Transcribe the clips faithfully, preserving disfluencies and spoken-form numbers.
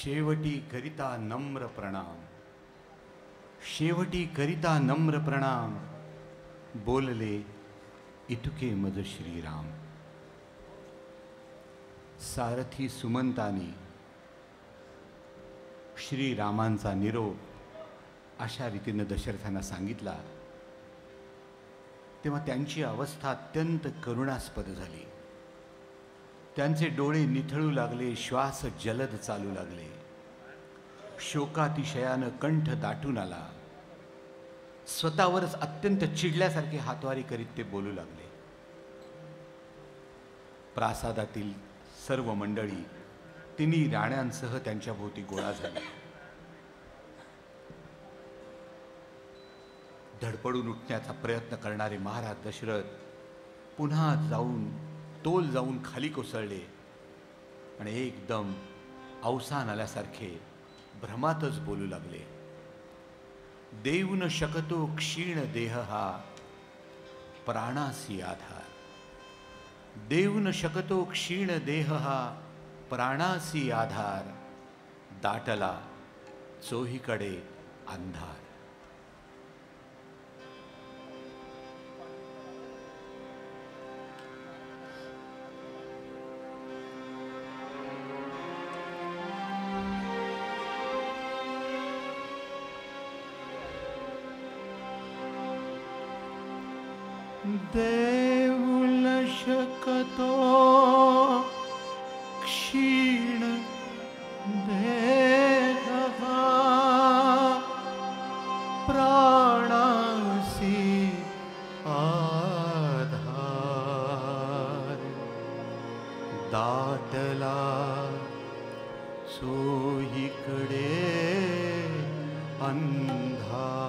शेवटी करिता नम्र प्रणाम, शेवटी करिता नम्र प्रणाम, बोलले इतुके मज श्रीराम. सारथी सुमंतानी श्रीरामांचा निरोप अशा रीतीने दशरथांना सांगितला तेव्हा त्यांची अवस्था अत्यंत करुणास्पद झाली. त्यांचे डोळे निथळू लागले, श्वास जलद चालू लागले, शोकातिशयानं कंठ दाटून आला. स्वतःवरच अत्यंत चिडल्यासारखे हातवारी करीत ते बोलू लागले. प्रासादातील सर्व मंडळी तिन्ही राण्यांसह त्यांच्या भोवती गोळा झाली. धडपडून उठण्याचा प्रयत्न करणारे महाराज दशरथ पुन्हा जाऊन तोल जाऊन खाली कोसळले आणि एकदम अवसान आल्यासारखे भ्रमातच बोलू लागले. देव न शकतो क्षीण देह हा प्राणासी आधार, देव न शकतो क्षीण देह हा प्राणासी आधार, दाटला चोहीकडे अंधार. देव न शकतो क्षीण देह प्राणासी आधार, दाटला चोहीकडे अंधार.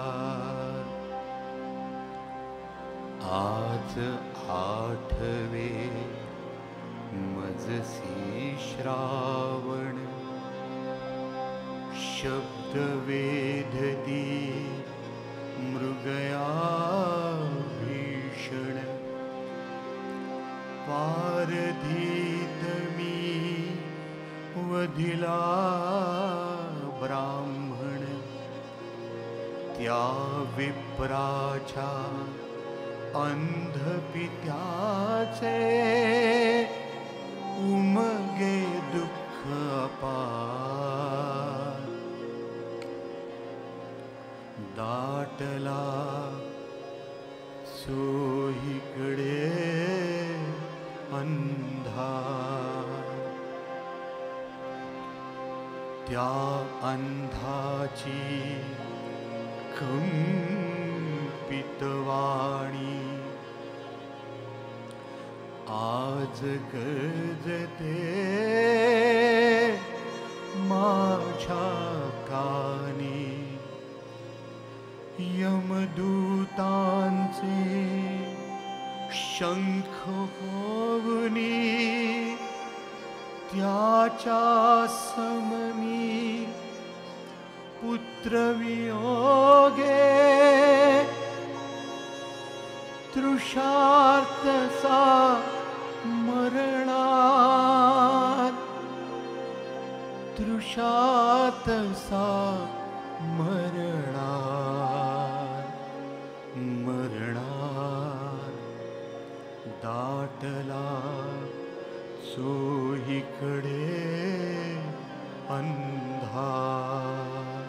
आज आठवे मजसी श्रावण, शब्द वेधती मृगया भीषण. पारधीत मी वधिला ब्राह्मण, त्या विप्राच्या अंधपित्याचे उमगे दुःख अपार. दाटला चोहीकडे अंधार, त्या अंधाची कंपितवाणी आज गरजते माझ्या कानी. यमदूतांचे शंख होवनी त्याच्या सममी पुत्रवियोगे. तृषार्तसा मरणात, तृषार्तसा मरणात, मरणात. दाटला चोहीकडे अंधार.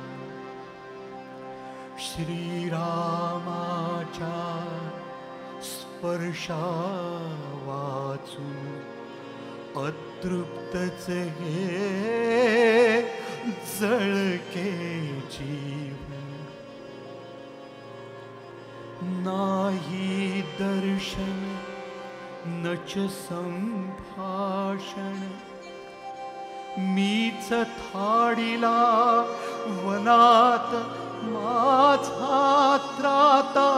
श्रीरामाच्या स्पर्शा वाचून अतृप्तच गे जळके जीव. नाही दर्शन नच संभाषण, मीच थाडिला वनात माझा त्राता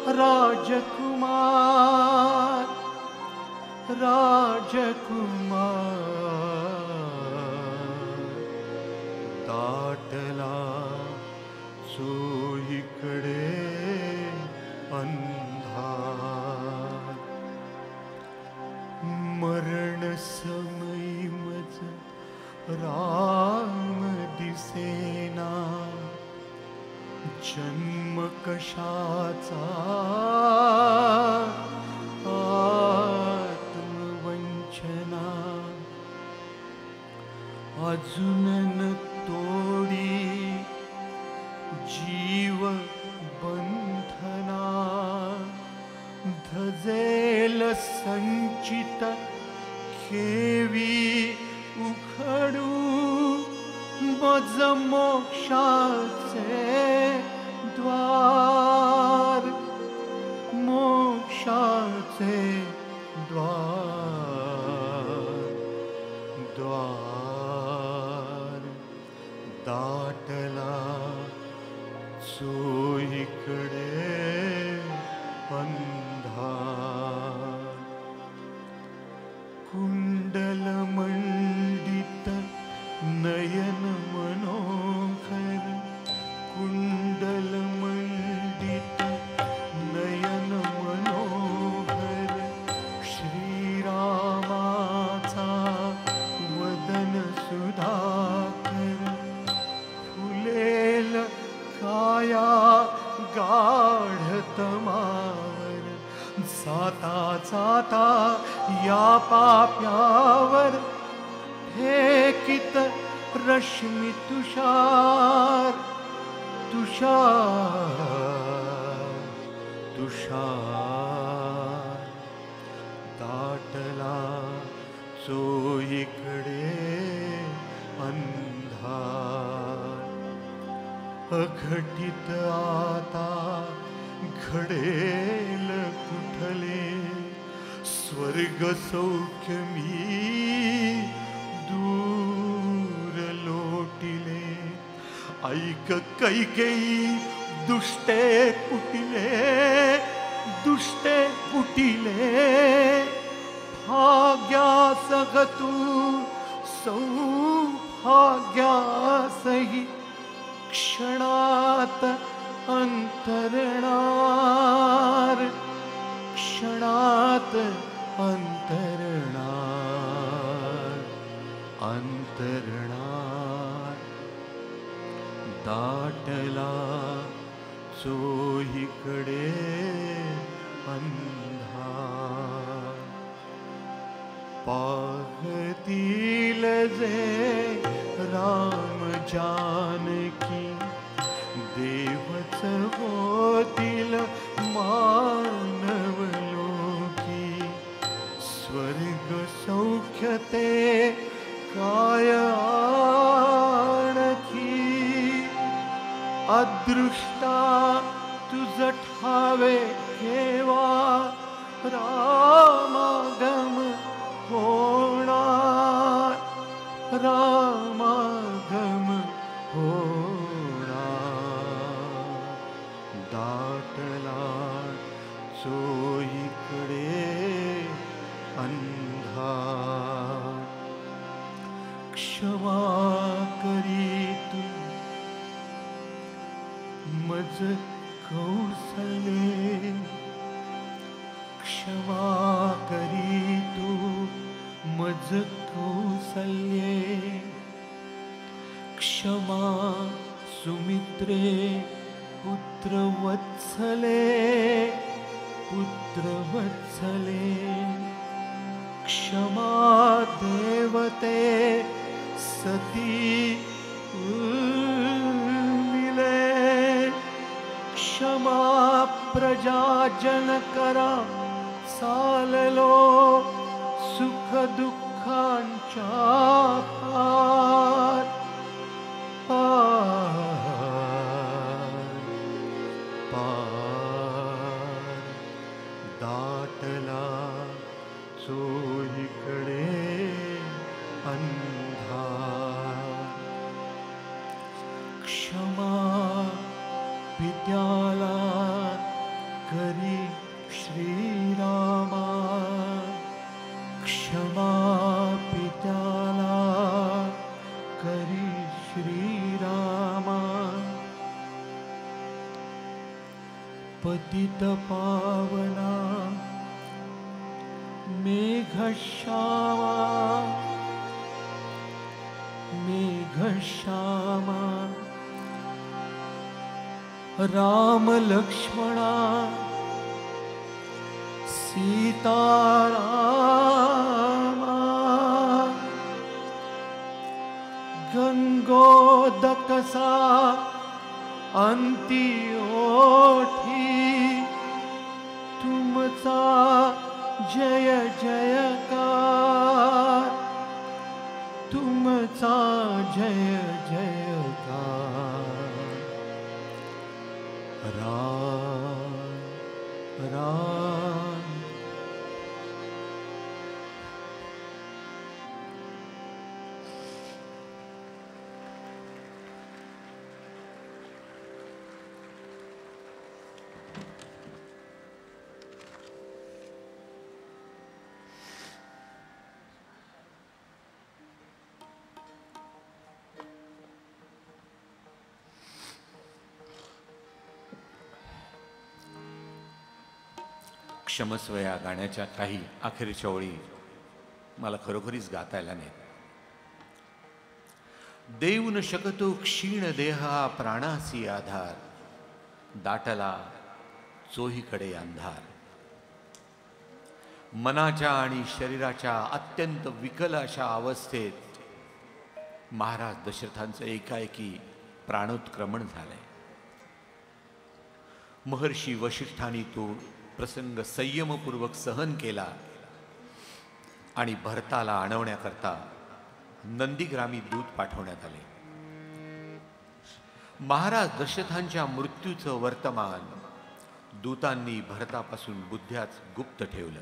राजकुमार, राजकुमार. दाटला चोहीकडे अंधार. मरण समय मज राम जन्म कशाचा आत्मवंचना अजून न तोडी जीव बंधना धजेल संचित केवी उखडू मज मोक्षाचे द्वार मोक्षाचे द्वार द्वार दाटला चोहीकडे अंधार कुंडल मंडित नयन मनोहर कुंडल मंडित नयन मनोहर श्रीरामाचा वदन सुधाकर फुलेल काया गाढतमावर जाता जाता या पाप्यावर फेकित रश्मी तुषार तुषार तुषार दाटला चोहीकडे अंधार अघटित आता घडेल कुठले स्वर्ग सौख्य मी दूर लोटिले ऐक कैकेयी दुष्टे कुटिले दुष्टे कुटिले भाग्यासह तू सौभाग्यासही क्षणात अंतरणार क्षणात अंतरणार अंतरणार दाटला चोहीकडे अंधार पाहतील जे राम जानकी देवच होतील मानव लोकी स्वर्ग सौख्य ते काय आणखी अदृष्टा तुझ ठावे केवा रामागम होणार रामागम होणार दाटला चोहीकडे अंधार क्षमा करीत मज कौसले क्षमा करीत मज कौसल्ये क्षमा सुमित्रे पुत्रवत्सले पुत्रवत्सले क्षमा देवते सती उर्मिले क्षमा प्रजाजनकरा चाललो सुख दुःखांच्या पार पार पार दाटला चोहीकडे अंधार क्षमा पित्याला करी श्रीरामा क्षमा पित्याला करी श्रीरामा पतित पावना मेघश्यामा मेघश्यामा राम लक्ष्मणा सीतारामा गंगोदकसा अंती ओठी तुमचा जय जयकार तुमचा जय जयकार राम राम क्षमस्व या गाण्याच्या काही अखेरच्या ओळी मला खरोखरीच गाता आल्या नाहीत. देव न शकतो क्षीण देहा प्राणासी आधार दाटला चोहीकडे अंधार. मनाच्या आणि शरीराच्या अत्यंत विकल अशा अवस्थेत महाराज दशरथांचं एकाएकी प्राणोत्क्रमण झालंय. महर्षी वशिष्ठांनी तो प्रसंग संयमपूर्वक सहन केला आणि भरताला आणवण्याकरता नंदीग्रामी दूत पाठवण्यात आले. महाराज दशरथांच्या मृत्यूचं वर्तमान दूतांनी भरतापासून बुद्ध्याच गुप्त ठेवलं.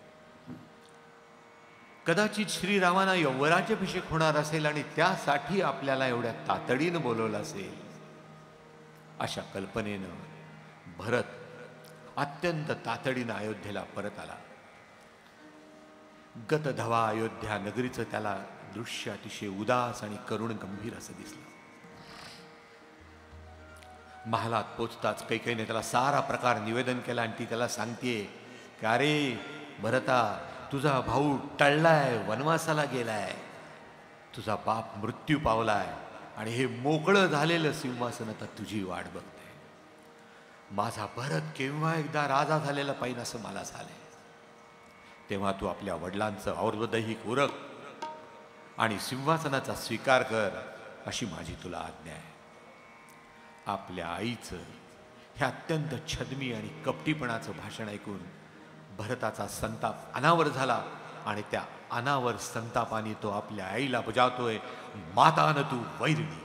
कदाचित श्रीरामांना यौवराज्याभिषेक होणार असेल आणि त्यासाठी आपल्याला एवढ्या तातडीनं बोलवलं असेल अशा कल्पनेनं भरत अत्यंत तातडीनं अयोध्येला परत आला. गतधवा अयोध्या नगरीचं त्याला दृश्य अतिशय उदास आणि करुण गंभीर असं दिसलं. महालात पोचताच कैकेयीने त्याला सारा प्रकार निवेदन केला आणि ती त्याला सांगतेय की अरे भरता, तुझा भाऊ टळलाय, वनवासाला गेलाय, तुझा बाप मृत्यू पावलाय आणि हे मोकळं झालेलं सिंहासन आता तुझी वाट बघते. माझा भरत केव्हा एकदा राजा झालेला पाहिजे असं मला झालंय. तेव्हा तू आपल्या वडिलांचं और्वदैहिक उरक आणि सिंहासनाचा स्वीकार कर अशी माझी तुला आज्ञा आहे. आपल्या आईचं हे अत्यंत छद्मी आणि कपटीपणाचं भाषण ऐकून भरताचा संताप अनावर झाला आणि त्या अनावर संतापाने तो आपल्या आईला बजावतोय, मातान तू वैरिणी.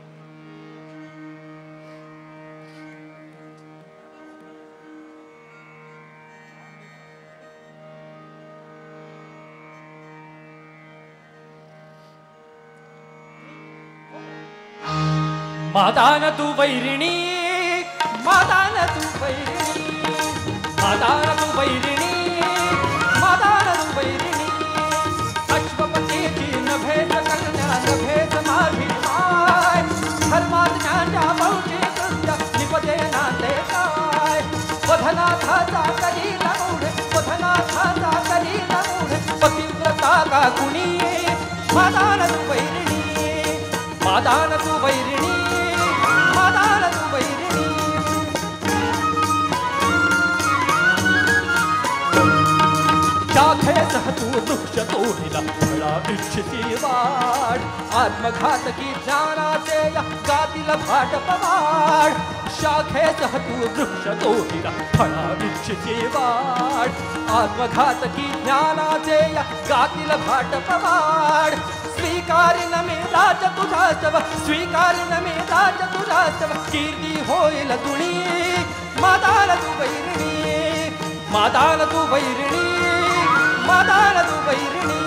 मातान तू वैरिणी, मातान तू वैरिणी, मातान तू वैरिणी, मातान तू वैरिणी. अश्वपतीची नभेद कन्या नभेद माझी माय, धर्माज्ञाच्या बहुची कृत्य निपदे नांदे काय. वधनाथाचा करी नमूढ, वधनाथाचा करी नमूढ, पतिव्रता का कुणी. मातान तू वैरिणी, मातान तू वैरिणी, मातान तू वैरिणी. शाखेसह तू वृक्ष तोडिला फळा इच्छिती वाढ. आत्मघातकी ज्ञानाचे या गातील भाट पवाड. शाखेसह तू वृक्ष तोडिला फळा इच्छिती वाढ. आत्मघातकी ज्ञानाचे या गातील भाट पवाड. स्वीकारिन मी राज तुझा सव, स्वीकारिन मी राज तुझा सव, कीर्ती होईल तुणी. मातान तू वैरिणी, मातान तू वैरिणी, मातान तू वैरिणी.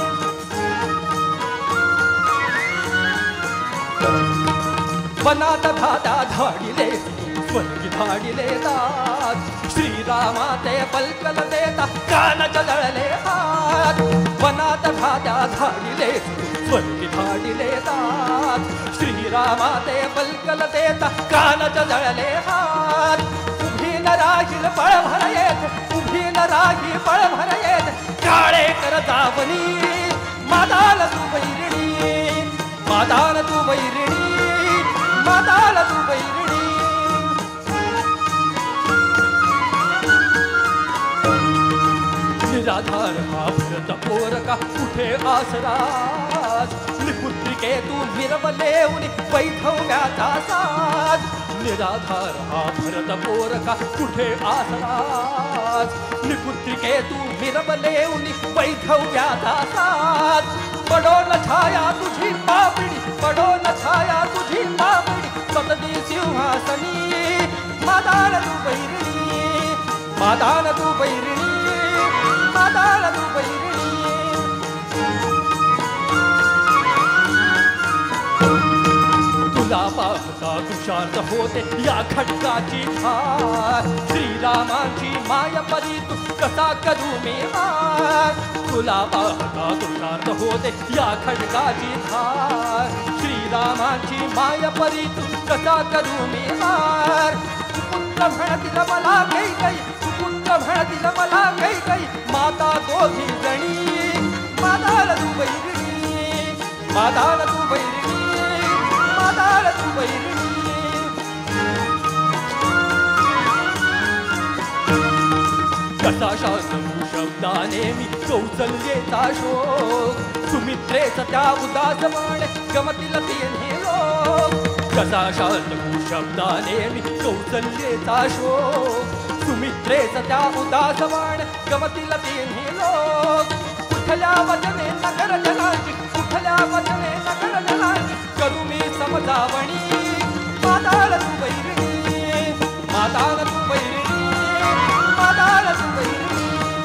वनात धादा धाडिले स्वर्गी धाडिले दात. श्रीरामाते पलकल देता कान जळले हात. वनात धादा धाडिले स्वर्गी धाडिले दात. श्रीरामाते पलकल देता कान जळले हात. उभी न राहील पळ भर येत, उभी न राही पळ भर येत, काळे कर जावनी. मातान तू वैरिणी, मातान तू वैरिणी, मातान तू वैरिणी. का कुठे आसराज निपुत्रिके तू निरवले उनी वैधव्याचा साज निराधार हा भरत पोर का कुठे आसराज निपुत्रिके तू निरवले उनी वैधव्याचा साज पडो न छाया तुझी पापडी पडो न छाया तुझी पापडी सतती सिंहासनी मादान तू बैरिणी मादान तू बैरिणी मादान तू बैरिणी तुला पाहता तुषार्थ होते या खडकाची धार श्रीरामांची माया परी तू कसा करू मी मार तुला पाहता तुषार्थ होते या खडकाची धार श्रीरामांची माया परी तू कसा करू मी मार पुत्र म्हणतील मला काही काही पुत्र म्हणतील मला काही काही माता दोघी जणी मादाल तू बैरिणी मादाल तू बैरिणी मादाल तू बैरिणी कसा शांतू शब्दाने मी कौसल्येचा शोक सुमित्रेचा त्या उदास माण गमतील तिन्ही लोक कसा शांतू शब्दाने मी कौसल्येचा शोक सुमित्रेचा त्या उदास माण गमतील तिन्ही लोक उठल्या वचने नगर जनाची उठल्या वचने नगर जनाची करू मी समजावणी मादाल तू बैरिणी मादाल तू बैरिणी मादाल तू बैरिणी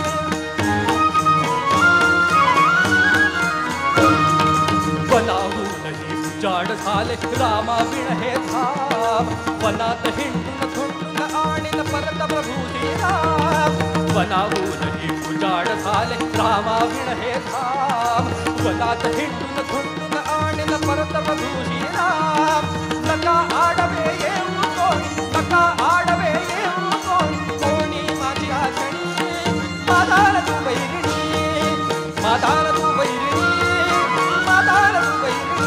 वनाहूनही उजाड झाले रामाविण हे धाम वनात हिंडून थुंडून आणीन परत प्रभू श्रीराम वनाहूनही उजाड झाले रामाविण हे धाम वनात हिंडून थुंडून आणीन परत प्रभू श्रीराम नका आडवे येऊ कोणी नका आडवे येऊ कोणी कोणी माझी आचणी मादाल तू बैरिणी मादाल तू बैरिणी मादाल तू बैरिणी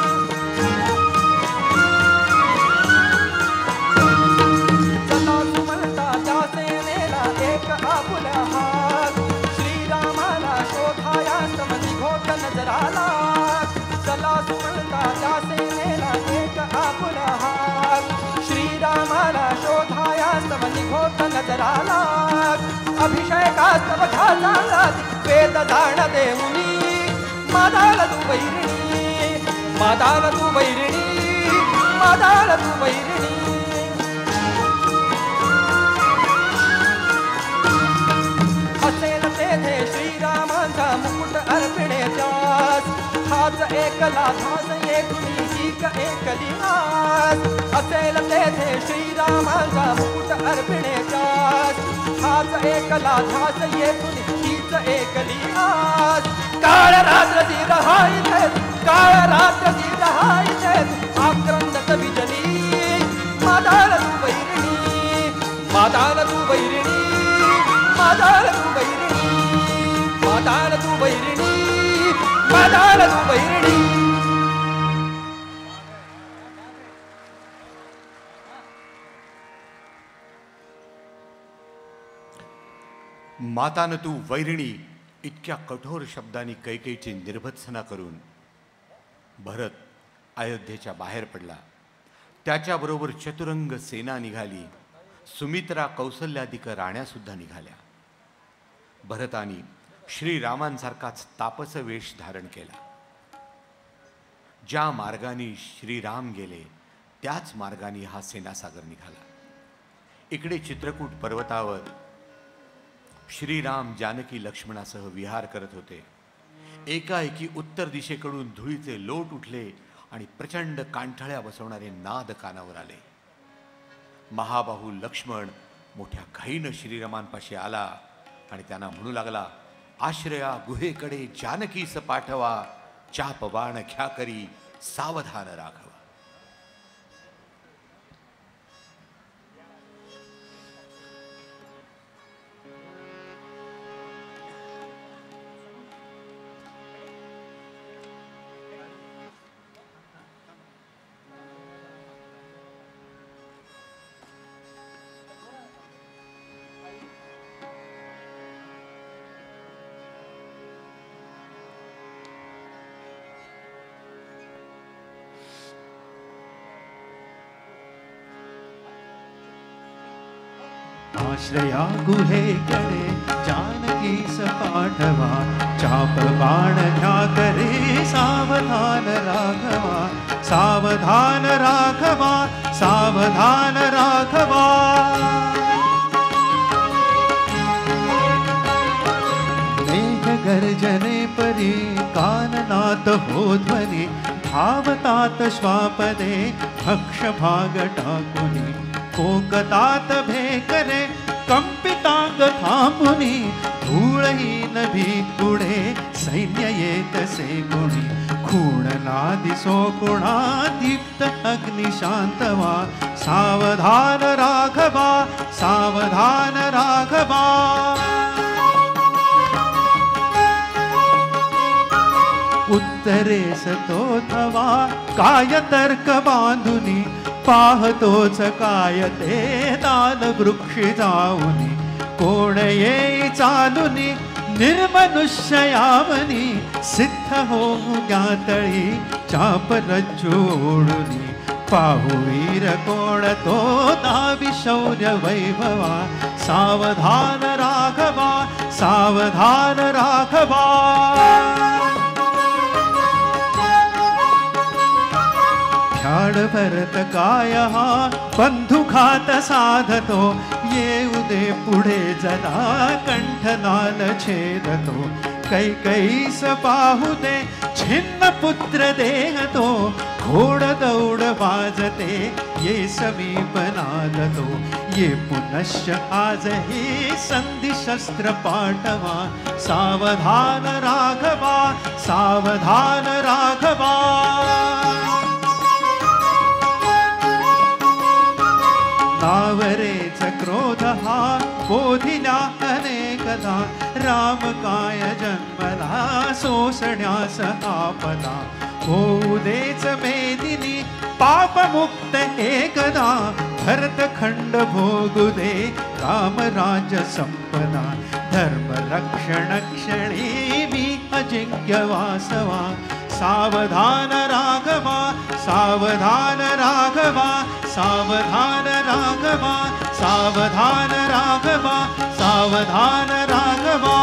चला सुमलता त्या सेनेला एक आपुला हात श्रीरामाला शोधाया समधी घोट नजराला चला सुमलता त्या सेनेला एक आपुला हात श्रीरामाला शोधाया समधी घोट नजराला अभिषेकात बघाला वेद जाण देऊनी मादाल तू बैरिणी मादाल तू बैरिणी मादाल तू बैरिणी असेल तेथे श्रीरामांचा मुकुट अर्पिणेच्यास हाच एकला धास एकूणी हीक एकली आस असेल तेथे श्रीरामांचा मुकुट अर्पिणेच्यास हाच एकला धास एकूणी हीच एकली आस काळ रात्र ती रहायचे काळ रात्र ती रहायचे आक्रंदक विजनी मादाल तू बैरिणी मादाल तू बैरिणी मादाल तू बैरिणी मादाल तू बैरिणी मादाल तू बैरिणी मातान तू वैरिणी इतक्या कठोर शब्दांनी कैकेयीची निर्भत्सना करून भरत अयोध्येच्या बाहेर पडला. त्याच्याबरोबर चतुरंग सेना निघाली. सुमित्रा कौसल्याधिक राण्यासुद्धा निघाल्या. भरतानी श्रीरामांसारखाच तापस वेश धारण केला. ज्या मार्गाने श्रीराम गेले त्याच मार्गाने हा सेनासागर निघाला. इकडे चित्रकूट पर्वतावर श्रीराम जानकी लक्ष्मणासह विहार करत होते. एकाएकी उत्तर दिशेकडून धुळीचे लोट उठले आणि प्रचंड कांठळ्या बसवणारे नाद कानावर आले. महाबाहू लक्ष्मण मोठ्या घाईनं श्रीरामांपाशी आला आणि त्यांना म्हणू लागला, आश्रया गुहेकडे जानकीस पाठवा, चाप बाण घ्या करी सावधान राघवा. आश्रया गुहेकडे जानकीस पाठवा, चाप बाण घ्या करे सावधान राघवा, सावधान राघवा, सावधान राघवा. मेघ गर्जने परी काननात हो ध्वनी, धावतात श्वापदे भक्ष भाग टाकुनी, कोकतात भेकरे कंपितांग थांबुनी, धूळहीन भीकुडे सैन्य येतसे गुणी, खूण ना दिसो कुणा दीप्त अग्निशांतवा, सावधान राघवा, सावधान राघवा. उत्तरेस तो थवा काय तर्क बांधुनी, पाहतोच काय ते दाल वृक्षी जाऊनी, कोण येई चालुनी निर्मनुष्ययावनी, सिद्ध होऊ ज्ञातळी चाप रज्जू ओढुनी, पाहू वीर कोण तो दावी शौर्य वैभवा, सावधान राघवा, सावधान राघवा. ख्याड भरत काय हा बंधुघात साधतो, येऊ दे पुढे जना कंठनाल छेदतो, कैकईस पाहू दे छिन्न पुत्र देहतो, घोड दौड वाजते ये समीप नादतो, ये पुनश्च आज ही संधि शस्त्र पाठवा, सावधान राघवा, सावधान राघवा. नावरेच क्रोध हा बोधिला अनेकदा, राम काय जन्मला सोसण्यास आपला, होऊ देच मेदिनी पापमुक्त एकदा, भरत खंड भोगू दे रामराज्य संपदा, धर्म रक्षण क्षणी मी अजिंक्य वासवा, सावधान राघवा, सावधान राघवा, सावधान राघवा, सावधान राघवा, सावधान राघवा.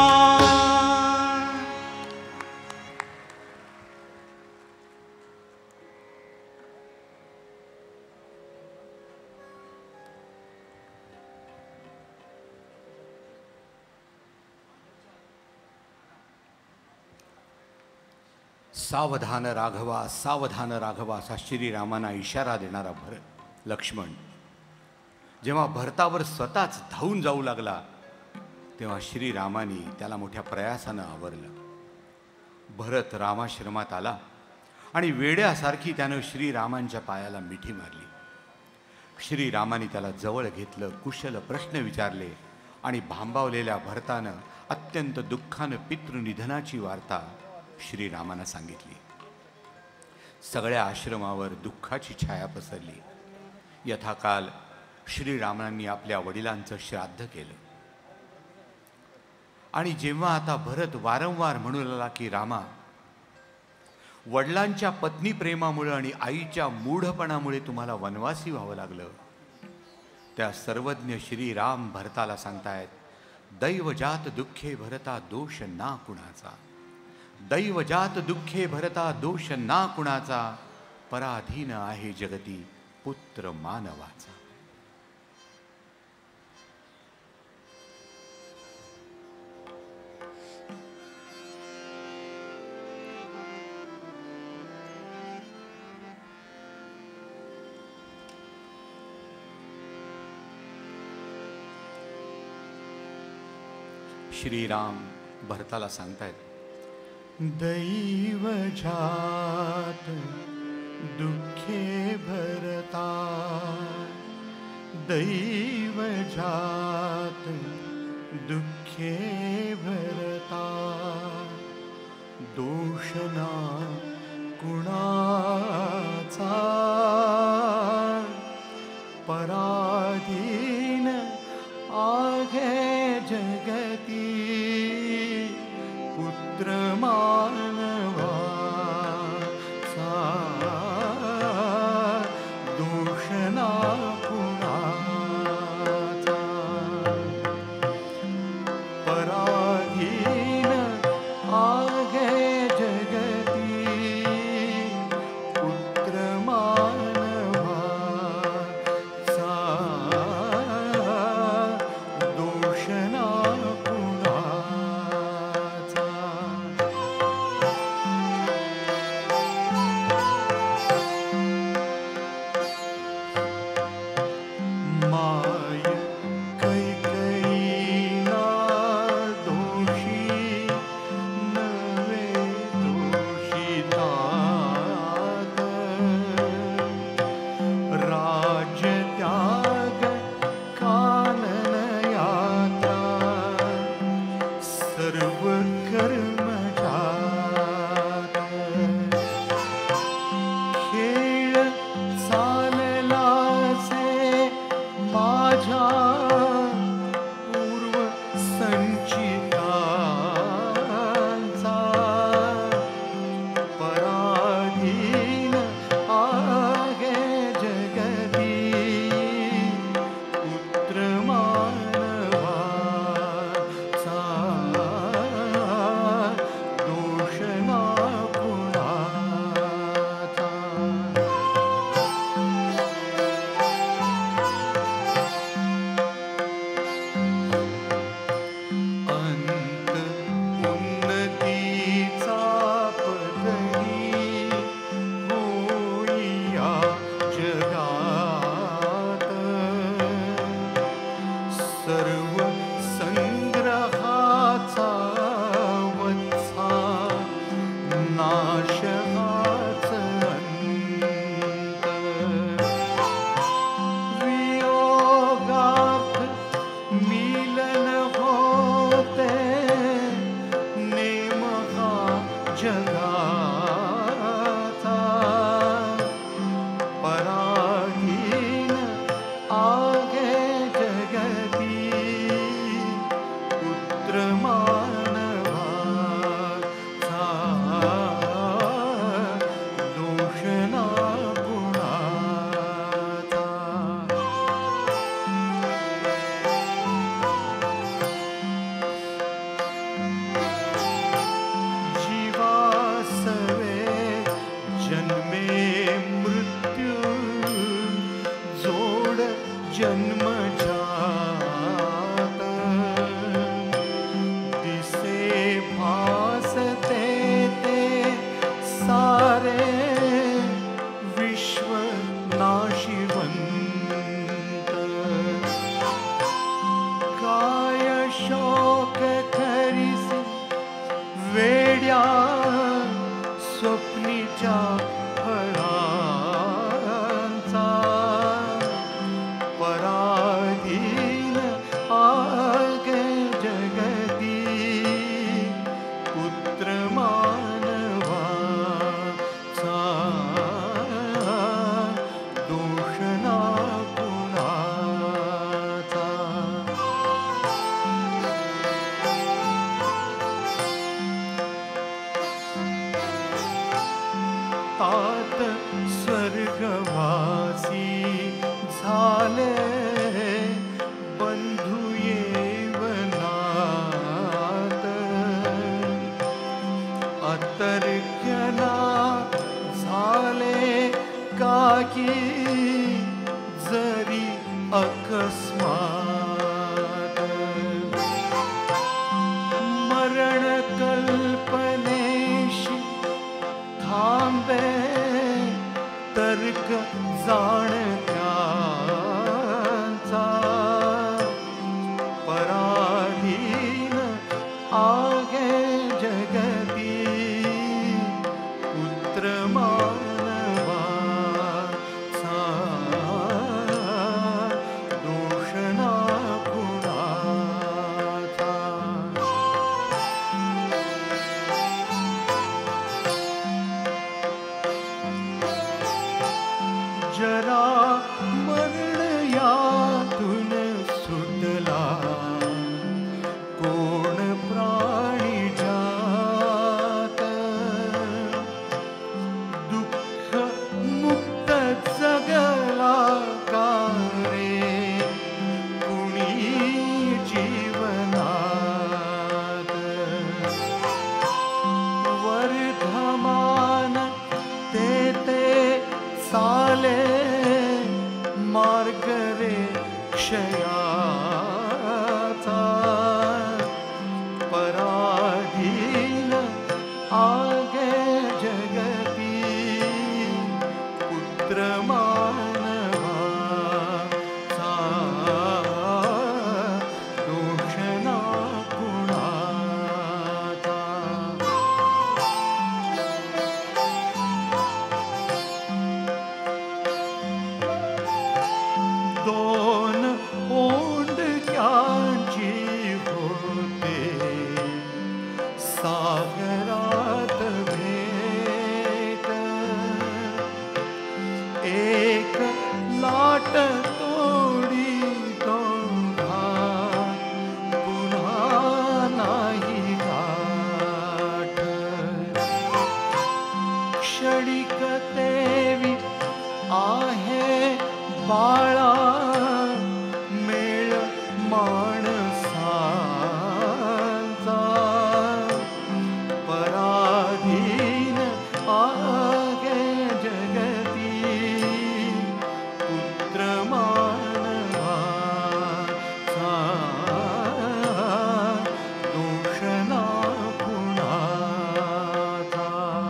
सावधान राघवा, सावधान राघवा असा श्रीरामांना इशारा देणारा भरत लक्ष्मण जेव्हा भरतावर स्वतःच धावून जाऊ लागला, तेव्हा श्रीरामाने त्याला मोठ्या प्रयासानं आवरलं. भरत रामाश्रमात आला आणि वेड्यासारखी त्यानं श्रीरामांच्या पायाला मिठी मारली. श्रीरामाने त्याला जवळ घेतलं, कुशल प्रश्न विचारले आणि भांबावलेल्या भरतानं अत्यंत दुःखानं पितृनिधनाची वार्ता श्रीरामांना सांगितली. सगळ्या आश्रमावर दुःखाची छाया पसरली. यथाकाल श्रीरामांनी आपल्या वडिलांचं श्राद्ध केलं आणि जेव्हा आता भरत वारंवार म्हणू लागला की रामा, वडिलांच्या पत्नी प्रेमामुळे आणि आईच्या मूढपणामुळे तुम्हाला वनवासी व्हावं लागलं, त्या सर्वज्ञ श्रीराम भरताला सांगतायत, दैवजात दुःखे भरता दोष ना कुणाचा, दैवजात दुःखे भरता दोष ना कुणाचा, पराधीन आहे जगती पुत्र मानवाचा. श्रीराम भरताला सांगतायत, दैवजात दुःखे भरता, दैवजात दुःखे भरता, दोषना कुणाचा, पराधीन आहे जगती पुत्र मानवाचा, दोष ना कुणाचा. जन्मजात दिसे भासते ते सारे विश्व नाशिवंत काय शोक करीसी वेड्या स्वप्नीच्या फळांचा पराधीन आगे जगती पुत्र मानवाचा दोष ना कुणाचा तात स्वर्गवासी झाले बंधू येवनात अतर्क्यना झाले काकी जरी अकस्मात मरण कल्पनेशी थांबे तर्क जाणत्यांचा पराधीन आगे जगती पुत्र मानवाचा दोष ना कुणाचा जरा मरण यातून सुटला कोण प्राणी जात दुःख मुक्त जगला का रे कुणी जीवनात वर्धमान ते ते साले मार्ग रे क्षयाचा पराधीन आगे जगती पुत्र मानवाचा दोष ना कुणाचा दोन ओंडक्यांची होते सागरात भेट एक लाट तोडी दोघा पुन्हा नाही गाठ क्षणिक तेवी आहे बाळा मेळ माणसांचा पराधीन आगे जगती पुत्र मानवाचा दोष ना कुणाचा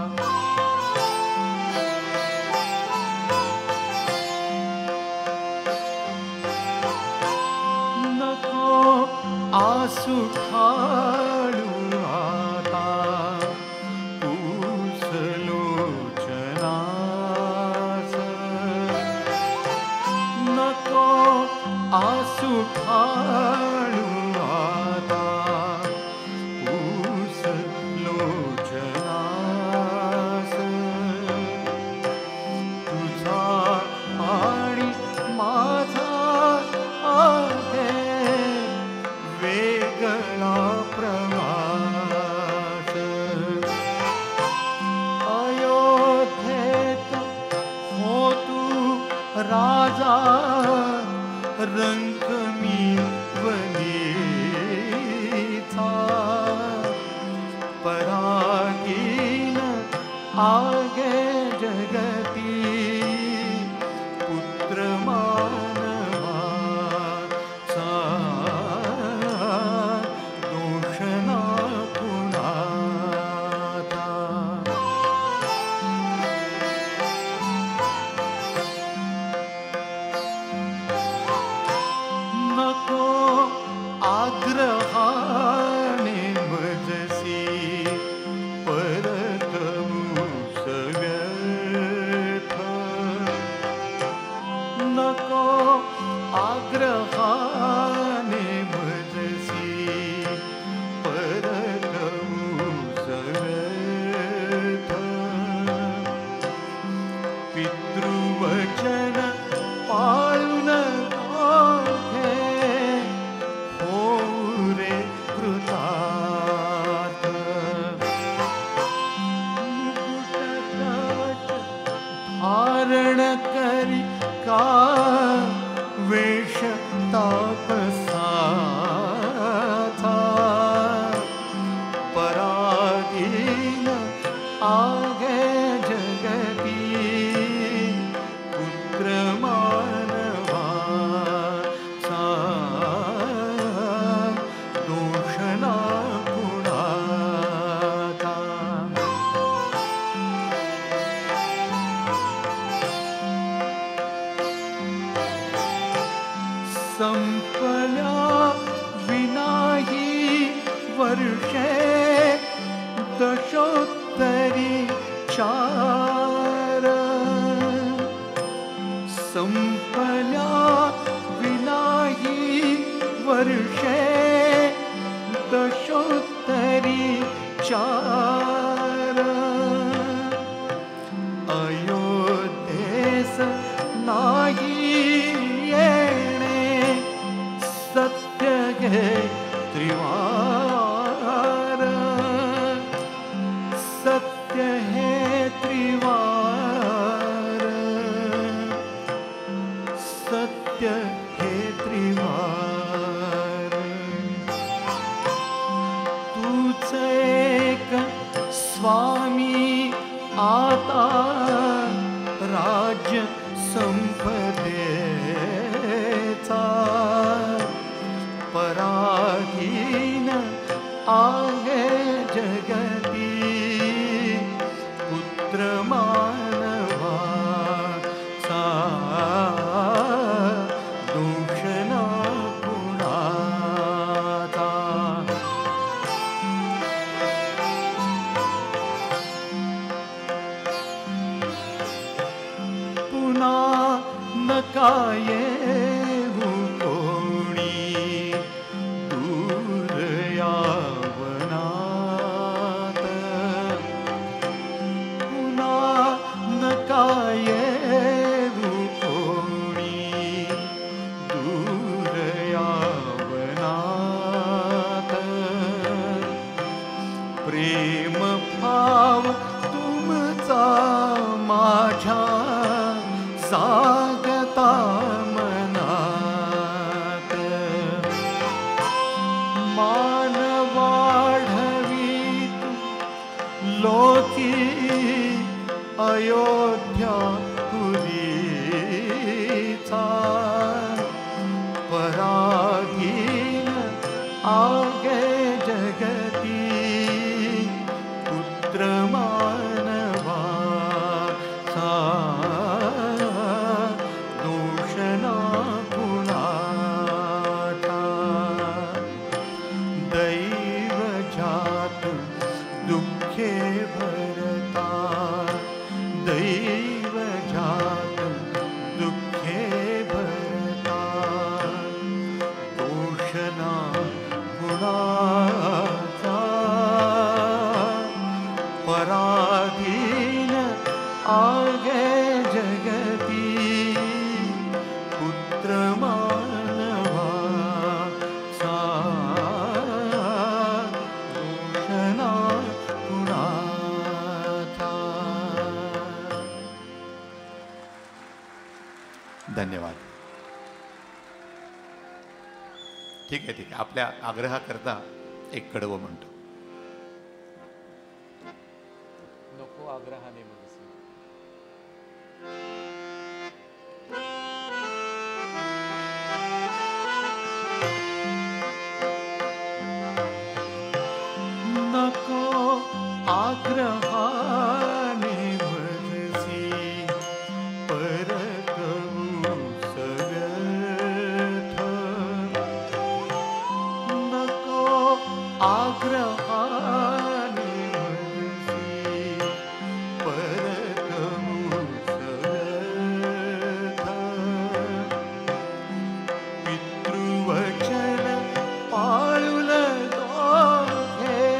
आसू ठाळू आता पुसलोचनास नको आसू ठाळू आता पुसलोचनास तुझा आणि माझा आहे वेगळा प्रवास अयोध्येत हो तू राजा रंग मी वनीचा पराधीन आगे जगती पुत्र मानवा का वेश तापसाचा पराधीन आगे जगती पुत्र मानवाचा दोष ना कुणाचा. संपल्या विनाही वर्षे दशोत्तरी चार संपल्या विनाही वर्षे दशोत्तरी चार अयोध्येस नाही येणे सत्य हे त्रिवार सत्य हे त्रिवार सत्य हे त्रिवार. तूच एक स्वामी आता राज्य संपदेचा पराधीन आहे जगती पुत्र मानवाचा दोष ना कुणाचा. पुन्हा नका येऊ कोणी दूर यावनात पुन्हा नका येऊ कोणी दूर यावनात. प्रेम भाव तुमचा माझ्या जागता मनात मान वाढवीत लोकी अयोध्या पुरीचा पराधीन आगे जगती पुत्र मानवाचा दोष ना कुणाचा. दैव जात दुःखे भरता दैव जात दुःखे भरता दोष ना कुणाचा. पराधीन आगे जगती पुत्र मानवाचा दोष ना कुणाचा. धन्यवाद. ठीक आहे ठीक आहे. आपल्या आग्रहाकरता एक कडवं म्हणतो. नको आग्रहाने म्हणसी नको आग्रहाने म्हणसी परतवू सगळथ. नको आग्रहाने म्हणसी परतवू सगळथ. पितृवचन पाळुल दोघे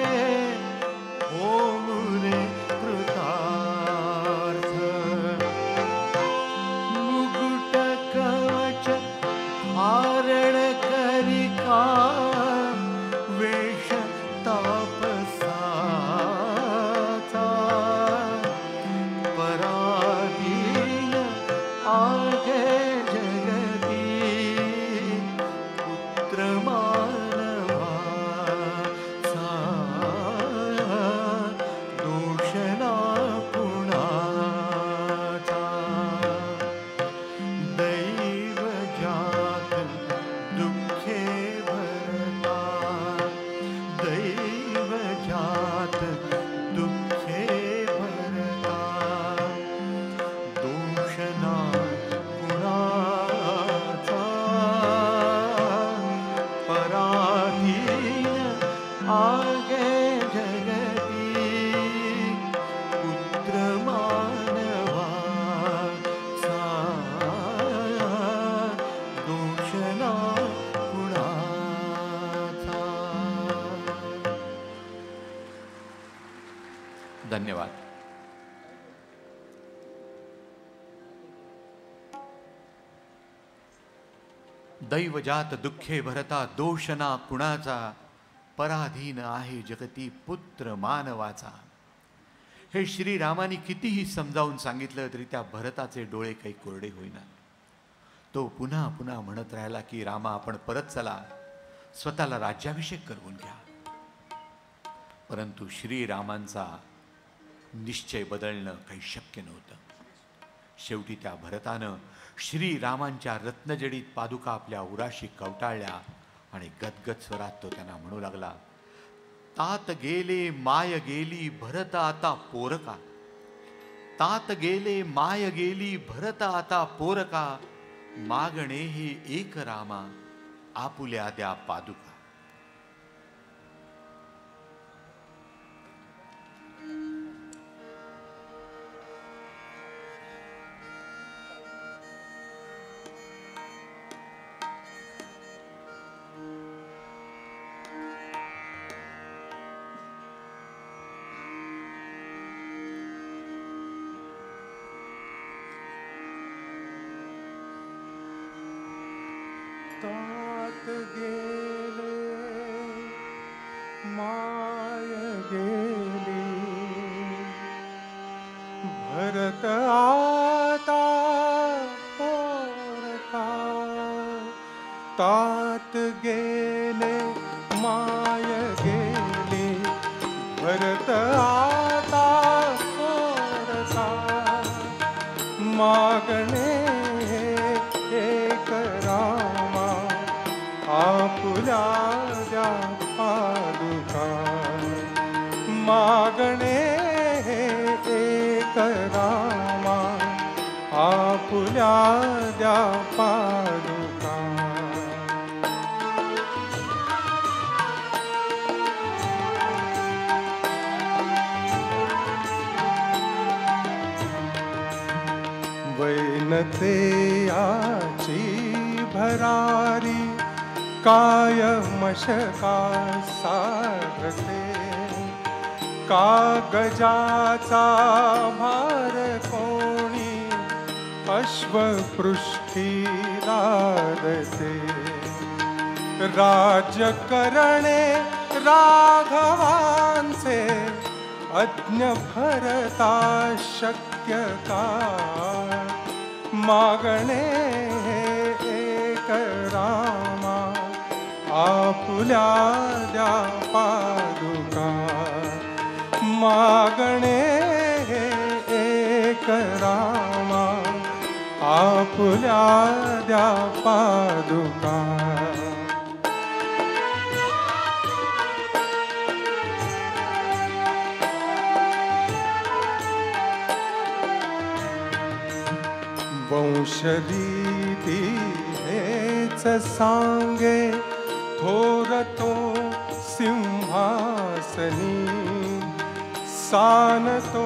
होमुरे कृतार्थ. मुकुट कवच धारण करिका वेश ताप धन्यवाद. दैवजात दुःखे भरता दोषना कुणाचा, पराधीन आहे जगती पुत्र मानवाचा. हे श्रीरामाने कितीही समजावून सांगितलं तरी त्या भरताचे डोळे काही कोरडे होईना. तो पुन्हा पुन्हा म्हणत राहिला की रामा, आपण परत चला, स्वतःला राज्याभिषेक करवून घ्या. परंतु श्रीरामांचा निश्चय बदलणं काही शक्य नव्हतं. शेवटी त्या भरतानं श्रीरामांच्या रत्नजडीत पादुका आपल्या उराशी कवटाळल्या आणि गदगद स्वरात तो त्यांना म्हणू लागला, तात गेले माय गेली भरत आता पोरका, तात गेले माय गेली भरत आता पोरका, मागणे हे एक रामा आपुल्या द्या पादुका. तात गेले माय गेली भरत आता पोरका, तात गेले माय गेली भरत आता पोरका, मागणे एक रामा आपुल्या द्या पादुका, मागणे एक रामा आपुल्या द्या पादुका. वैनते याची भरारी काय मशका साधते, कागजाचा भार कोणी अश्वपृष्ठी लादते, राज्य करणे राघवांचे अज्ञ भरता शक्य का, मागणे एक रामा आपुल्या द्या पादुका, मागणे एक रामा आपुल्या द्या पादुका. वंशरीती हेच सांगे थोर तो सिंहासनी, सानतो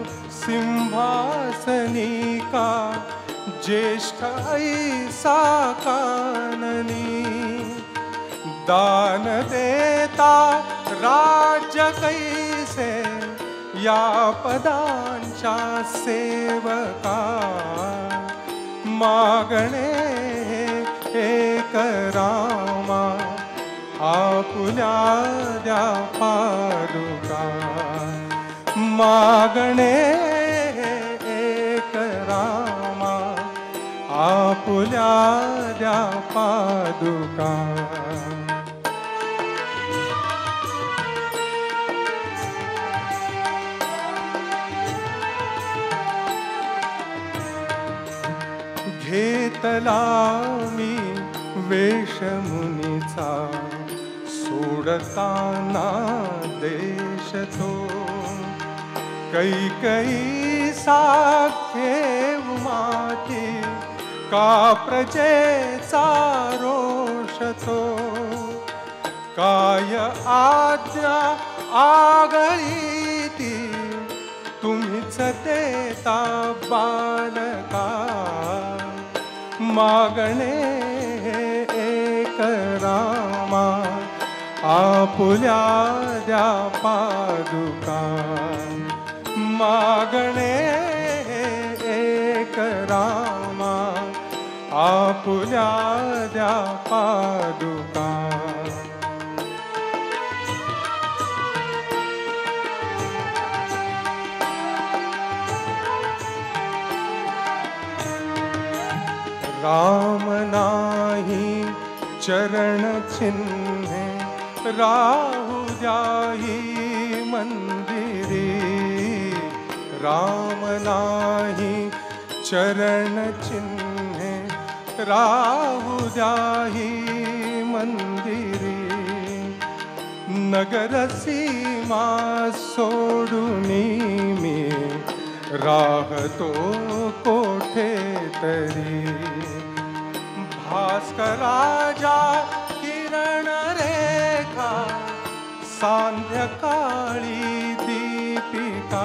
सिंहासनी का ज्येष्ठ ऐसा काननी, दान देता राज्य कैसे या पदांच्या सेवका, मागणे एक रामा आपुल्या द्या पादुका, मागणे एक रामा आपुल्या द्या पादुका. घेतला मी वेशमुनीचा सोडताना देश तो, कैकई साखे माती का प्रजेचा रोष तो, काय आज्ञा आगळीती तुम्हीच देता बालका, मागणे एक रामा आपुल्या द्या पादुका, मागणे एक रामा आपुल्या द्या पादुका राम नाही चरण चिन्हे राहू द्याही मंदिरी राम नाही चरण चिन्हे राहू द्याही मंदिरी नगर सीमा सोडूनी मी राहतो कोठे तरी भास्कराजा किरण रेखा सांध्यकाळी दीपिका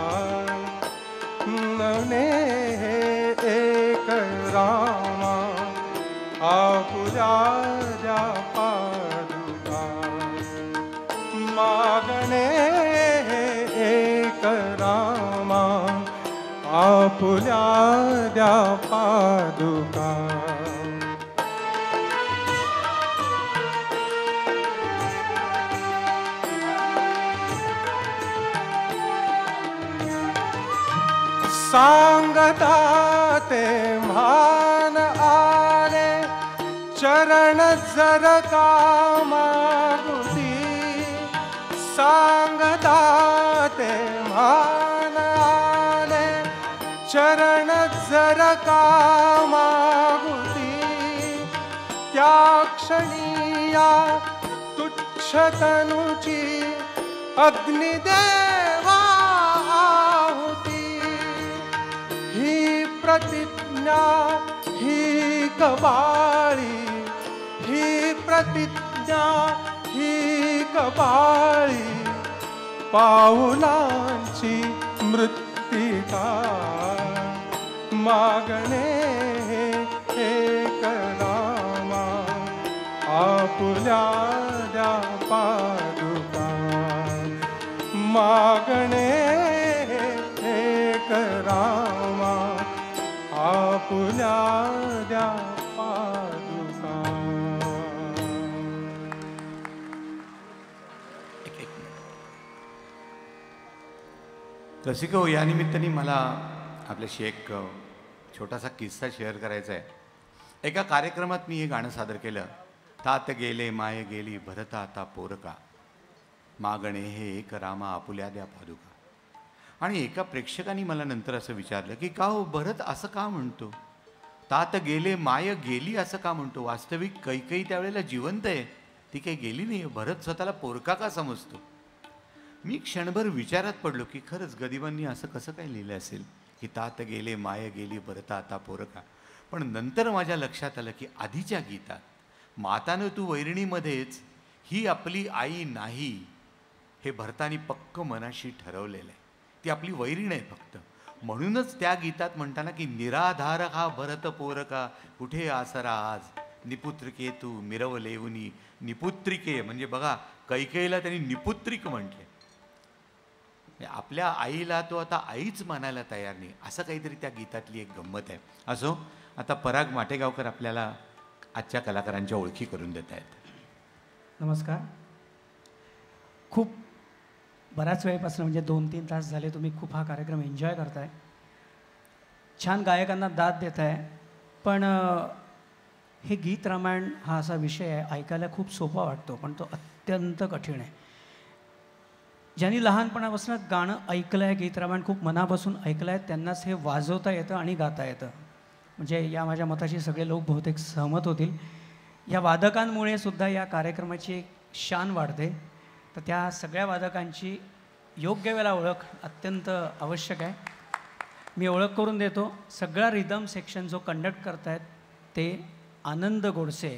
नवने एक रामा आपुल्या द्या पादुका मागणे एक रामा आपुल्या द्या पादुका सांगता ते मान आले चरण जर का मागुती सांगता ते मान आले चरण जर का मागुती त्या क्षणीया तुच्छ तनुची अग्निदेवा ही प्रतिज्ञा ही कबाळी ही प्रतिज्ञा ही कबाळी पाऊलांची मृत्तिका मागणे एक रामा आपुल्या द्या पादुका मागणे एक रामा आपुल्या द्या पादुका रसिक हो, या निमित्ताने मला आपल्याशी एक छोटासा किस्सा शेअर करायचा आहे. एका कार्यक्रमात मी हे गाणं सादर केलं. तात गेले माय गेली भरता आता पोरका मागणे हे एक रामा आपुल्या द्या पादुका. आणि एका प्रेक्षकाने मला नंतर असं विचारलं की का हो भरत असं का म्हणतो, तात गेले माय गेली असं का म्हणतो. वास्तविक कैकई त्यावेळेला जिवंत आहे, ती काही गेली नाही. भरत स्वतःला पोरका का समजतो. मी क्षणभर विचारात पडलो की खरंच गदिमांनी असं कसं काय लिहिलं असेल की तात गेले माय गेली भरता आता पोरका. पण नंतर माझ्या लक्षात आलं की आधीच्या गीतात मातानं तू वैरणीमध्येच ही आपली आई नाही हे भरतानी पक्क मनाशी ठरवलेलं आहे. ती आपली वैरीण आहे फक्त. म्हणूनच त्या गीतात म्हणताना की निराधार हा भरत पोरका कुठे आसरा आज निपुत्रिके तू मिरवलेवनी निपुत्रिके म्हणजे बघा कैकेयीला त्यांनी निपुत्रिक म्हटले. आपल्या आईला तो आता आईच मानायला तयार नाही, असं काहीतरी त्या गीतातली एक गंमत आहे. असो, आता पराग माटेगावकर आपल्याला आजच्या कलाकारांच्या ओळखी करून देत आहेत. नमस्कार. खूप बऱ्याच वेळेपासून म्हणजे दोन तीन तास झाले तुम्ही खूप हा कार्यक्रम एन्जॉय करताय, छान गायकांना दाद देत आहे. पण हे गीत रामायण हा असा विषय आहे, ऐकायला खूप सोपा वाटतो पण तो अत्यंत कठीण आहे. ज्यांनी लहानपणापासून गाणं ऐकलं आहे, गीत रामायण खूप मनापासून ऐकलं आहे, त्यांनाच हे वाजवता येतं आणि गाता येतं. म्हणजे या माझ्या मताशी सगळे लोक बहुतेक सहमत होतील. या वादकांमुळे सुद्धा या कार्यक्रमाची एक शान वाढते. तर त्या सगळ्या वादकांची योग्य वेळेला ओळख अत्यंत आवश्यक आहे. मी ओळख करून देतो. सगळा रिदम सेक्शन जो कंडक्ट करतायत ते आनंद गोडसे,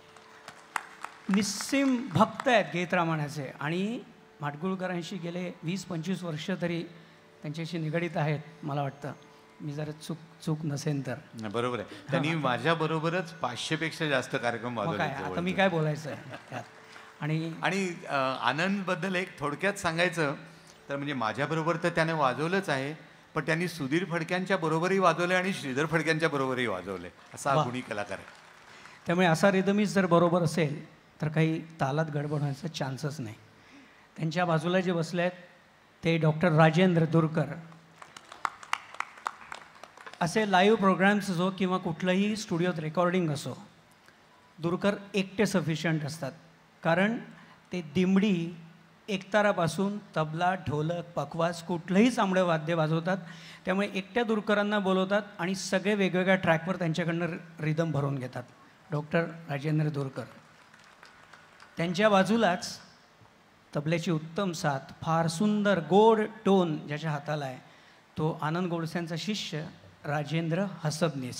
निस्सीम भक्त आहेत गीत रामायणाचे आणि माडगुळकरांशी गेले वीस पंचवीस वर्ष तरी त्यांच्याशी निगडीत आहेत मला वाटतं. मी जरा चूक चूक नसेन तर. बरोबर आहे. त्यांनी माझ्याबरोबरच पाचशे पेक्षा जास्त कार्यक्रम वाजवले. आता मी काय बोलायचं आहे त्यात. आणि आणि आनंदबद्दल एक थोडक्यात सांगायचं तर म्हणजे माझ्याबरोबर तर त्याने वाजवलंच आहे, पण त्यांनी सुधीर फडक्यांच्या बरोबरही वाजवले आणि श्रीधर फडक्यांच्या बरोबरही वाजवले, असा वा. गुणी कलाकार आहे. त्यामुळे असा रिदमीच जर बरोबर असेल तर काही तालात गडबड होण्याचा चान्सच नाही. त्यांच्या बाजूला जे बसले आहेत ते डॉक्टर राजेंद्र दुरकर. असे लाईव्ह प्रोग्राम्स असो किंवा कुठलंही स्टुडिओत रेकॉर्डिंग असो, दुरकर एकटे सफिशियंट असतात. कारण ते दिमडी, एकतारापासून तबला, ढोलक, पखवाज कुठलंही चांबडं वाद्य वाजवतात. त्यामुळे एकट्या दुरकरांना बोलवतात आणि सगळे वेगवेगळ्या ट्रॅकवर त्यांच्याकडनं रिदम भरून घेतात. डॉक्टर राजेंद्र दुरकर. त्यांच्या बाजूलाच तबल्याची उत्तम साथ, फार सुंदर गोड टोन ज्याच्या हाताला आहे, तो आनंद गोडसेंचा शिष्य राजेंद्र हसबनीस.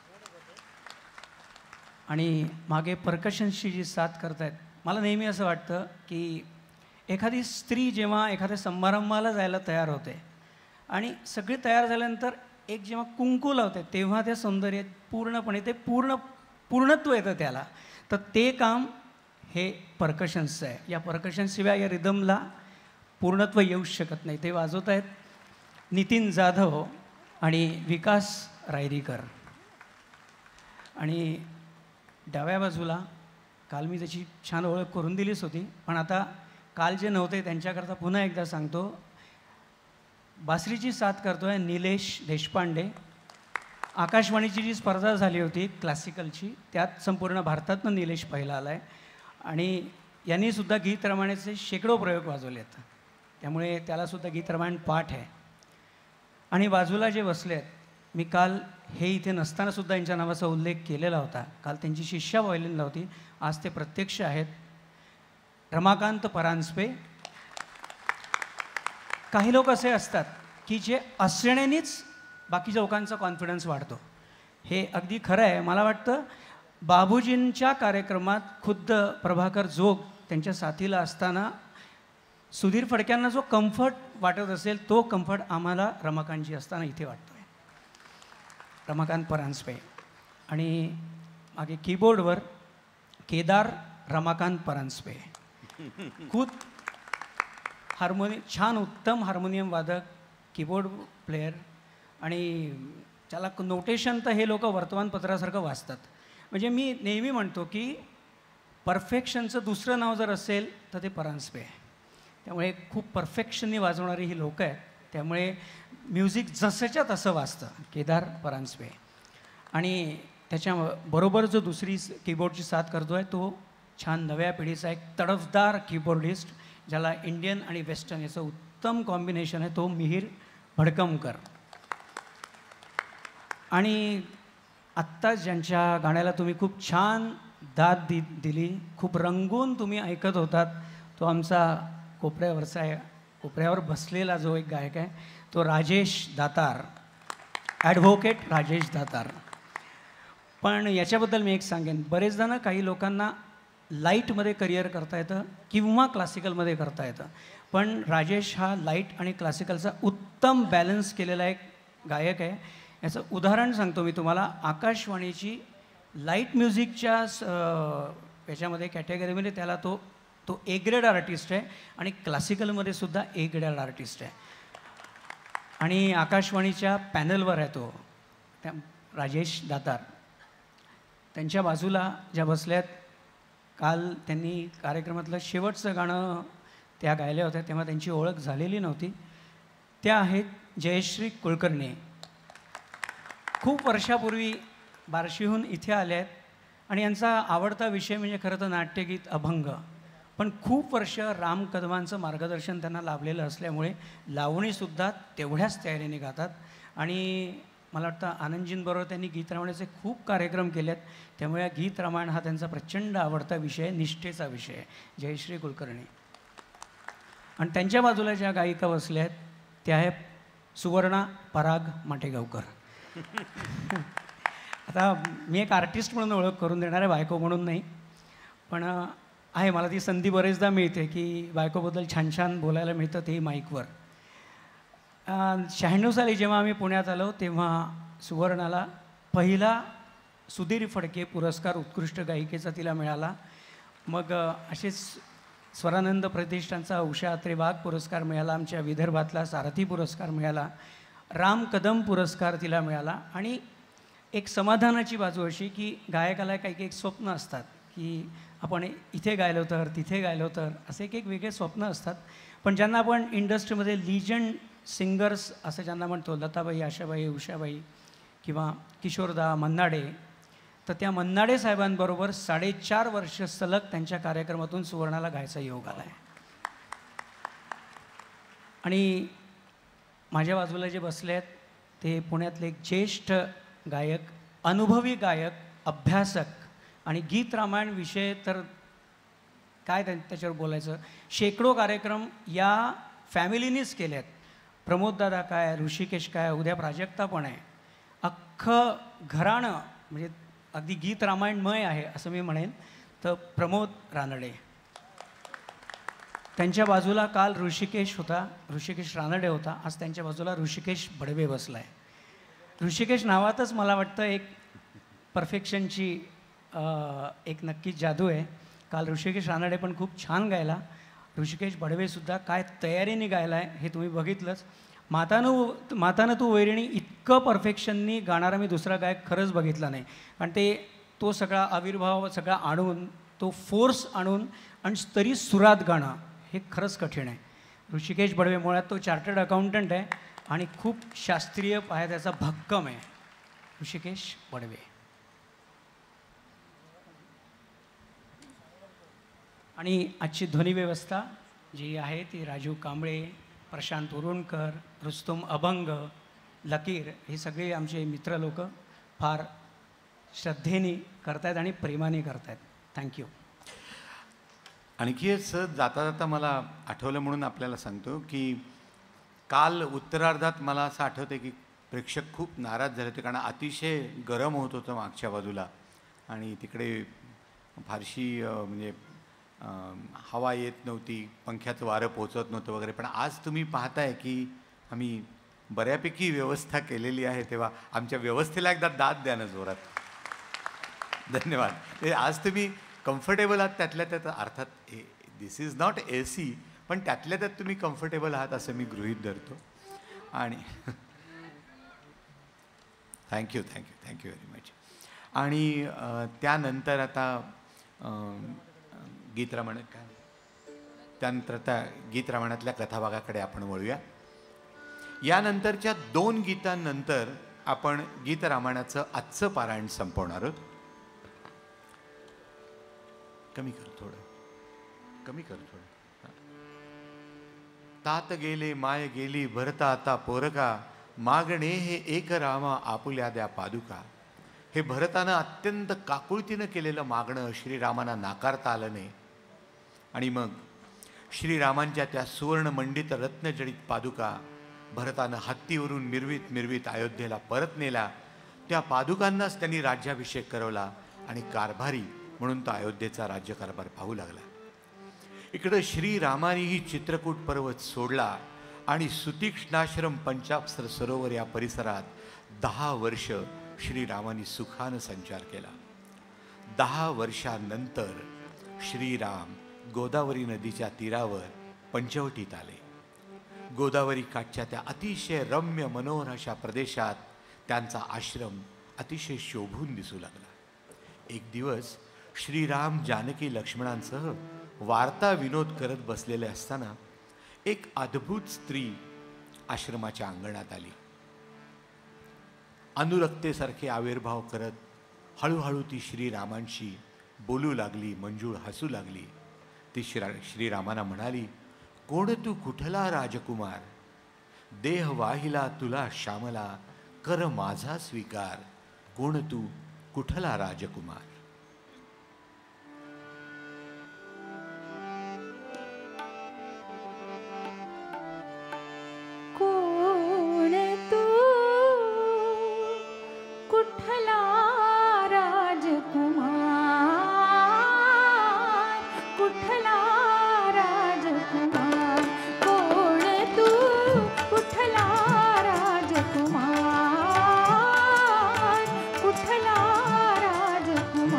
आणि मागे परकशनशी जी साथ करतायत, मला नेहमी असं वाटतं की एखादी स्त्री जेव्हा एखाद्या समारंभाला जायला तयार होते आणि सगळी तयार झाल्यानंतर एक जेव्हा कुंकू लावते तेव्हा त्या सौंदर्यात पूर्णपणे ते पूर्ण पूर्णत्व येतं त्याला. तर ते काम हे परकशन्सचं आहे. या परकशनशिवाय या रिदमला पूर्णत्व येऊच शकत नाही. ते वाजवत आहेत नितीन जाधव आणि विकास रायरीकर. आणि डाव्या बाजूला काल मी त्याची छान ओळख करून दिलीच होती, पण आता काल जे नव्हते त्यांच्याकरता पुन्हा एकदा सांगतो. बासरीची साथ करतो आहे निलेश देशपांडे. आकाशवाणीची जी स्पर्धा झाली होती क्लासिकलची, त्यात संपूर्ण भारतातनं निलेश पहिला आला आहे आणि यांनीसुद्धा गीत रामायणाचे शेकडो प्रयोग वाजवले आहेत. त्यामुळे त्यालासुद्धा गीत रामायण पाठ आहे. आणि बाजूला जे बसले आहेत, मी काल हे इथे नसतानासुद्धा यांच्या नावाचा उल्लेख केलेला होता. काल त्यांची शिष्या व्हायलिनला होती, आज ते प्रत्यक्ष आहेत. रमाकांत परांजपे. काही लोक असे असतात की जे असण्यानेच बाकीच्या लोकांचा कॉन्फिडन्स वाढतो. हे अगदी खरं आहे. मला वाटतं बाबूजींच्या कार्यक्रमात खुद्द प्रभाकर जोग त्यांच्या साथीला असताना सुधीर फडक्यांना जो कम्फर्ट वाटत असेल तो कम्फर्ट आम्हाला रमाकांतजी असताना इथे वाटतो आहे. रमाकांत परांजपे. आणि मागे कीबोर्डवर केदार रमाकांत परांजपे. खूप हार्मोनि छान उत्तम हार्मोनियम वादक, कीबोर्ड प्लेयर. आणि त्याला नोटेशन तर हे लोक वर्तमानपत्रासारखं वाचतात. म्हणजे मी नेहमी म्हणतो की परफेक्शनचं दुसरं नाव जर असेल तर ते परांजपे आहे. त्यामुळे खूप परफेक्शननी वाजवणारी ही लोकं आहेत. त्यामुळे म्युझिक जसंच्या तसं वाजतं. केदार परांजपे. आणि त्याच्याबरोबर जो दुसरी कीबोर्डची साथ करतो आहे तो छान नव्या पिढीचा एक तडफदार कीबोर्डिस्ट, ज्याला इंडियन आणि वेस्टर्न याचं उत्तम कॉम्बिनेशन आहे, तो मिहीर भडकमकर. आणि आत्ता ज्यांच्या गाण्याला तुम्ही खूप छान दाद दि दिली खूप रंगून तुम्ही ऐकत होतात, तो आमचा कोपऱ्यावरचा आहे, कोपऱ्यावर बसलेला जो एक गायक आहे तो राजेश दातार, ॲडव्होकेट राजेश दातार. पण याच्याबद्दल मी एक सांगेन, बरेचदा ना काही लोकांना लाईटमध्ये करिअर करता येतं किंवा क्लासिकलमध्ये करता येतं, पण राजेश हा लाईट आणि क्लासिकलचा उत्तम बॅलन्स केलेला एक गायक आहे. याचं उदाहरण सांगतो मी तुम्हाला. आकाशवाणीची लाईट म्युझिकच्या याच्यामध्ये कॅटेगरीमध्ये त्याला तो तो ए ग्रेड आर्टिस्ट आहे आणि क्लासिकलमध्ये सुद्धा ए ग्रेड आर्टिस्ट आहे. आणि आकाशवाणीच्या पॅनलवर आहे तो, त्या राजेश दातार. त्यांच्या बाजूला ज्या बसल्यात, काल त्यांनी कार्यक्रमातलं शेवटचं गाणं त्या गायल्या होत्या तेव्हा त्यांची ओळख झालेली नव्हती, त्या आहेत जयश्री कुलकर्णी. खूप वर्षापूर्वी बार्शीहून इथे आल्या आहेत आणि यांचा आवडता विषय म्हणजे खरं तर नाट्यगीत, अभंग. पण खूप वर्ष राम कदमांचं मार्गदर्शन त्यांना लाभलेलं असल्यामुळे लावणीसुद्धा तेवढ्याच तयारीने गातात. आणि मला वाटतं आनंदजींबरोबर त्यांनी गीत रामायणाचे खूप कार्यक्रम केले आहेत, त्यामुळे गीत रामायण हा त्यांचा प्रचंड आवडता विषय, निष्ठेचा विषय आहे. जयश्री कुलकर्णी. आणि त्यांच्या बाजूला ज्या गायिका बसल्या आहेत त्या आहेत सुवर्णा पराग माटेगावकर. आता मी एक आर्टिस्ट म्हणून ओळख करून देणार आहे, बायको म्हणून नाही. पण आहे, मला ती संधी बरेचदा मिळते की बायकोबद्दल छान छान बोलायला मिळतं, तेही माईकवर. शहाण्णव साली जेव्हा आम्ही पुण्यात आलो तेव्हा सुवर्णाला पहिला सुधीर फडके पुरस्कार उत्कृष्ट गायिकेचा तिला मिळाला. मग असेच स्वरानंद प्रतिष्ठानचा उषा अत्रे वाघ पुरस्कार मिळाला, आमच्या विदर्भातला सारथी पुरस्कार मिळाला, राम कदम पुरस्कार तिला मिळाला. आणि एक समाधानाची बाजू अशी की गायकाला काही काही स्वप्न असतात की आपण इथे गायलो तर तिथे गायलो तर असे एक एक वेगळे स्वप्न असतात. पण ज्यांना आपण इंडस्ट्रीमध्ये लिजंड सिंगर्स असं ज्यांना म्हणतो, लताबाई, आशाबाई, उषाबाई किंवा किशोरदा, मन्नाडे, तर त्या मन्नाडे साहेबांबरोबर साडेचार वर्ष सलग त्यांच्या कार्यक्रमातून सुवर्णाला गायचा योग आला आहे. आणि माझ्या बाजूला जे बसले आहेत ते पुण्यातले एक ज्येष्ठ गायक, अनुभवी गायक, अभ्यासक आणि गीत रामायण विषय तर काय त्या त्याच्यावर बोलायचं. शेकडो कार्यक्रम या फॅमिलीनीच केले आहेत. प्रमोददादा काय, ऋषिकेश काय, उद्या प्राजक्ता पण आहे. अख्खं घराणं म्हणजे अगदी गीत रामायणमय आहे असं मी म्हणेन. तर प्रमोद रानडे, त्यांच्या बाजूला काल ऋषिकेश होता, ऋषिकेश रानडे होता, आज त्यांच्या बाजूला ऋषिकेश बडवे बसला आहे. ऋषिकेश नावातच मला वाटतं एक परफेक्शनची एक नक्कीच जादू आहे. काल ऋषिकेश रानडे पण खूप छान गायला. ऋषिकेश बडवेसुद्धा काय तयारीने गायला आहे हे तुम्ही बघितलंच. मातानं मातानं तू वैरिणी इतकं परफेक्शननी गाणारा मी दुसरा गायक खरंच बघितला नाही. कारण ते तो सगळा आविर्भाव सगळा आणून, तो फोर्स आणून आणि तरी सुरात गाणं हे खरंच कठीण आहे. ऋषिकेश बडवे मुळात तो चार्टर्ड अकाउंटंट आहे आणि खूप शास्त्रीय पाया त्याचा भक्कम आहे. ऋषिकेश बडवे. आणि आजची ध्वनी व्यवस्था जी आहे ती राजू कांबळे, प्रशांत उरुणकर, रुस्तुम अभंग, लकीर हे सगळे आमचे मित्र लोक फार श्रद्धेने करतायत आणि प्रेमाने करतायत. थँक्यू. आणखी सहज जाता जाता मला आठवलं म्हणून आपल्याला सांगतो की काल उत्तरार्धात मला असं आठवतं की प्रेक्षक खूप नाराज झाले होते, कारण अतिशय गरम होत होतं मागच्या बाजूला आणि तिकडे फारशी म्हणजे हवा येत नव्हती, पंख्याचं वारं पोचत नव्हतं वगैरे. पण आज तुम्ही पाहताय की आम्ही बऱ्यापैकी व्यवस्था केलेली आहे, तेव्हा आमच्या व्यवस्थेला एकदा दाद द्या ना जोरात. धन्यवाद. आज तुम्ही कम्फर्टेबल आहात त्यातल्या त्यात. अर्थात this is not a C, पण त्यातल्या त्यात तुम्ही कम्फर्टेबल आहात असं मी गृहीत धरतो. आणि thank you thank you thank you very much. आणि त्यानंतर आता गीत रामायण काय त्यानंतर त्या गीत रामायणातल्या कथाभागाकडे आपण वळूया. यानंतरच्या दोन गीतांनंतर आपण गीत रामायणाचं आजचं पारायण संपवणार आहोत. कमी कर थोडं, कमी कर थोडं. तात गेले माय गेली भरता आता पोरका, मागणे हे एक रामा आपुल्या द्या पादुका. हे भरतानं अत्यंत काकुळतीनं केलेलं मागणं श्रीरामांना नाकारता आलं नाही. आणि मग श्रीरामांच्या त्या सुवर्णमंडित रत्नजडित पादुका भरतानं हत्तीवरून मिरवीत मिरवीत अयोध्येला परत नेला. त्या पादुकांनाच त्यांनी राज्याभिषेक करवला आणि कारभारी म्हणून तो अयोध्येचा राज्यकारभार पाहू लागला. इकडं श्रीरामानेही चित्रकूट पर्वत सोडला आणि सुतीक्ष्णाश्रम पंचाप्सर सरोवर या परिसरात दहा वर्ष श्रीरामाने सुखानं संचार केला. दहा वर्षानंतर श्रीराम गोदावरी नदीच्या तीरावर पंचवटीत आले. गोदावरी काठच्या त्या अतिशय रम्य मनोहर अशा प्रदेशात त्यांचा आश्रम अतिशय शोभून दिसू लागला. एक दिवस श्रीराम जानकी लक्ष्मणांसह वार्ता विनोद करत बसलेले असताना एक अद्भुत स्त्री आश्रमाच्या अंगणात आली. अनुरक्तेसारखे आविर्भाव करत हळूहळू ती श्रीरामांशी बोलू लागली, मंजूळ हसू लागली. ती श्री श्रीरामांना म्हणाली, कोण तू कुठला राजकुमार, देह वाहिला तुला श्यामला, कर माझा स्वीकार. कोण तू कुठला राजकुमार. कुठला राजकुमार.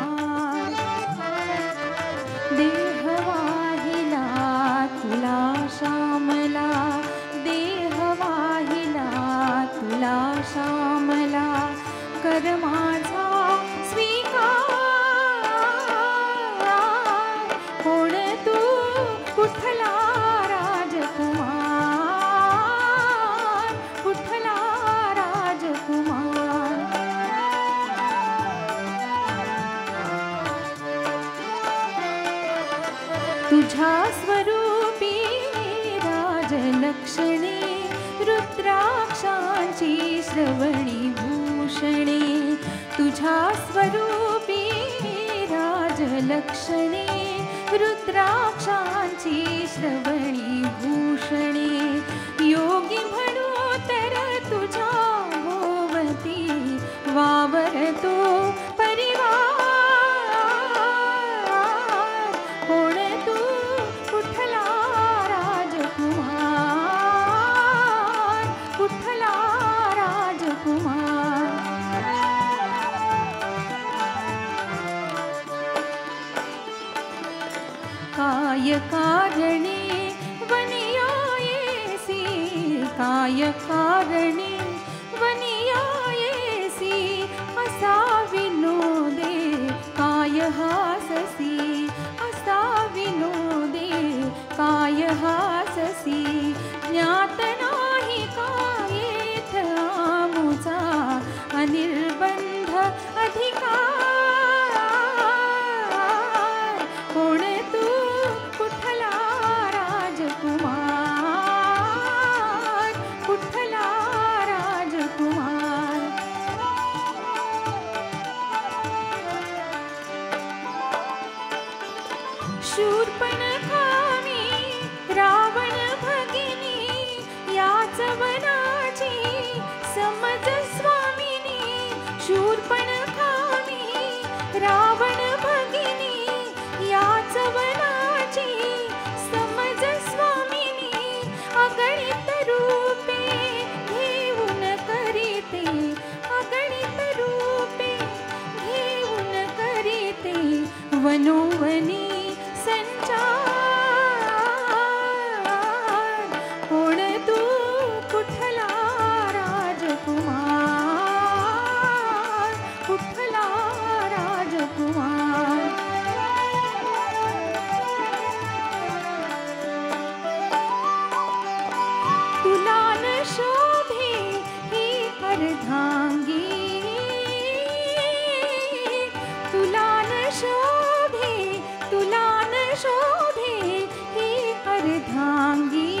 तुझ्या स्वरूपी राजलक्षणे रुद्राक्षांची श्रवणी भूषणे तुझ्या स्वरूपी राजलक्षणे रुद्राक्षांची श्रवणी भूषणे योगी म्हणू तर तुझ्या भोवती वावरतो परिवार कोण तू कुठला राजकुमार कुठला राजकुमार काय कारणे वनियायेसी काय कारणे वनियायेसी असा विनोदे काय हाससी असा विनोदे काय हाससी ज्ञात नाही कायेथ आमुचा अनिर्बंध अधिकार कोण तू कुठला राजकुमार कुठला राजकुमार शूर्पणखा मी रावण भगिनी याच वनाची समज स्वामिनी शूर्पणखा मी रावण भगिनी याच वनाची समज स्वामिनी अगणित रूपे घेऊन करीते अगणित रूपे घेऊन करीते वनोवनी संचार कोण तू कुठला राजकुमार कुठला राजकुमार तुला न शोभे ही अर्धांगी तुला न शोभे तुला न शोभे ही अर्धांगी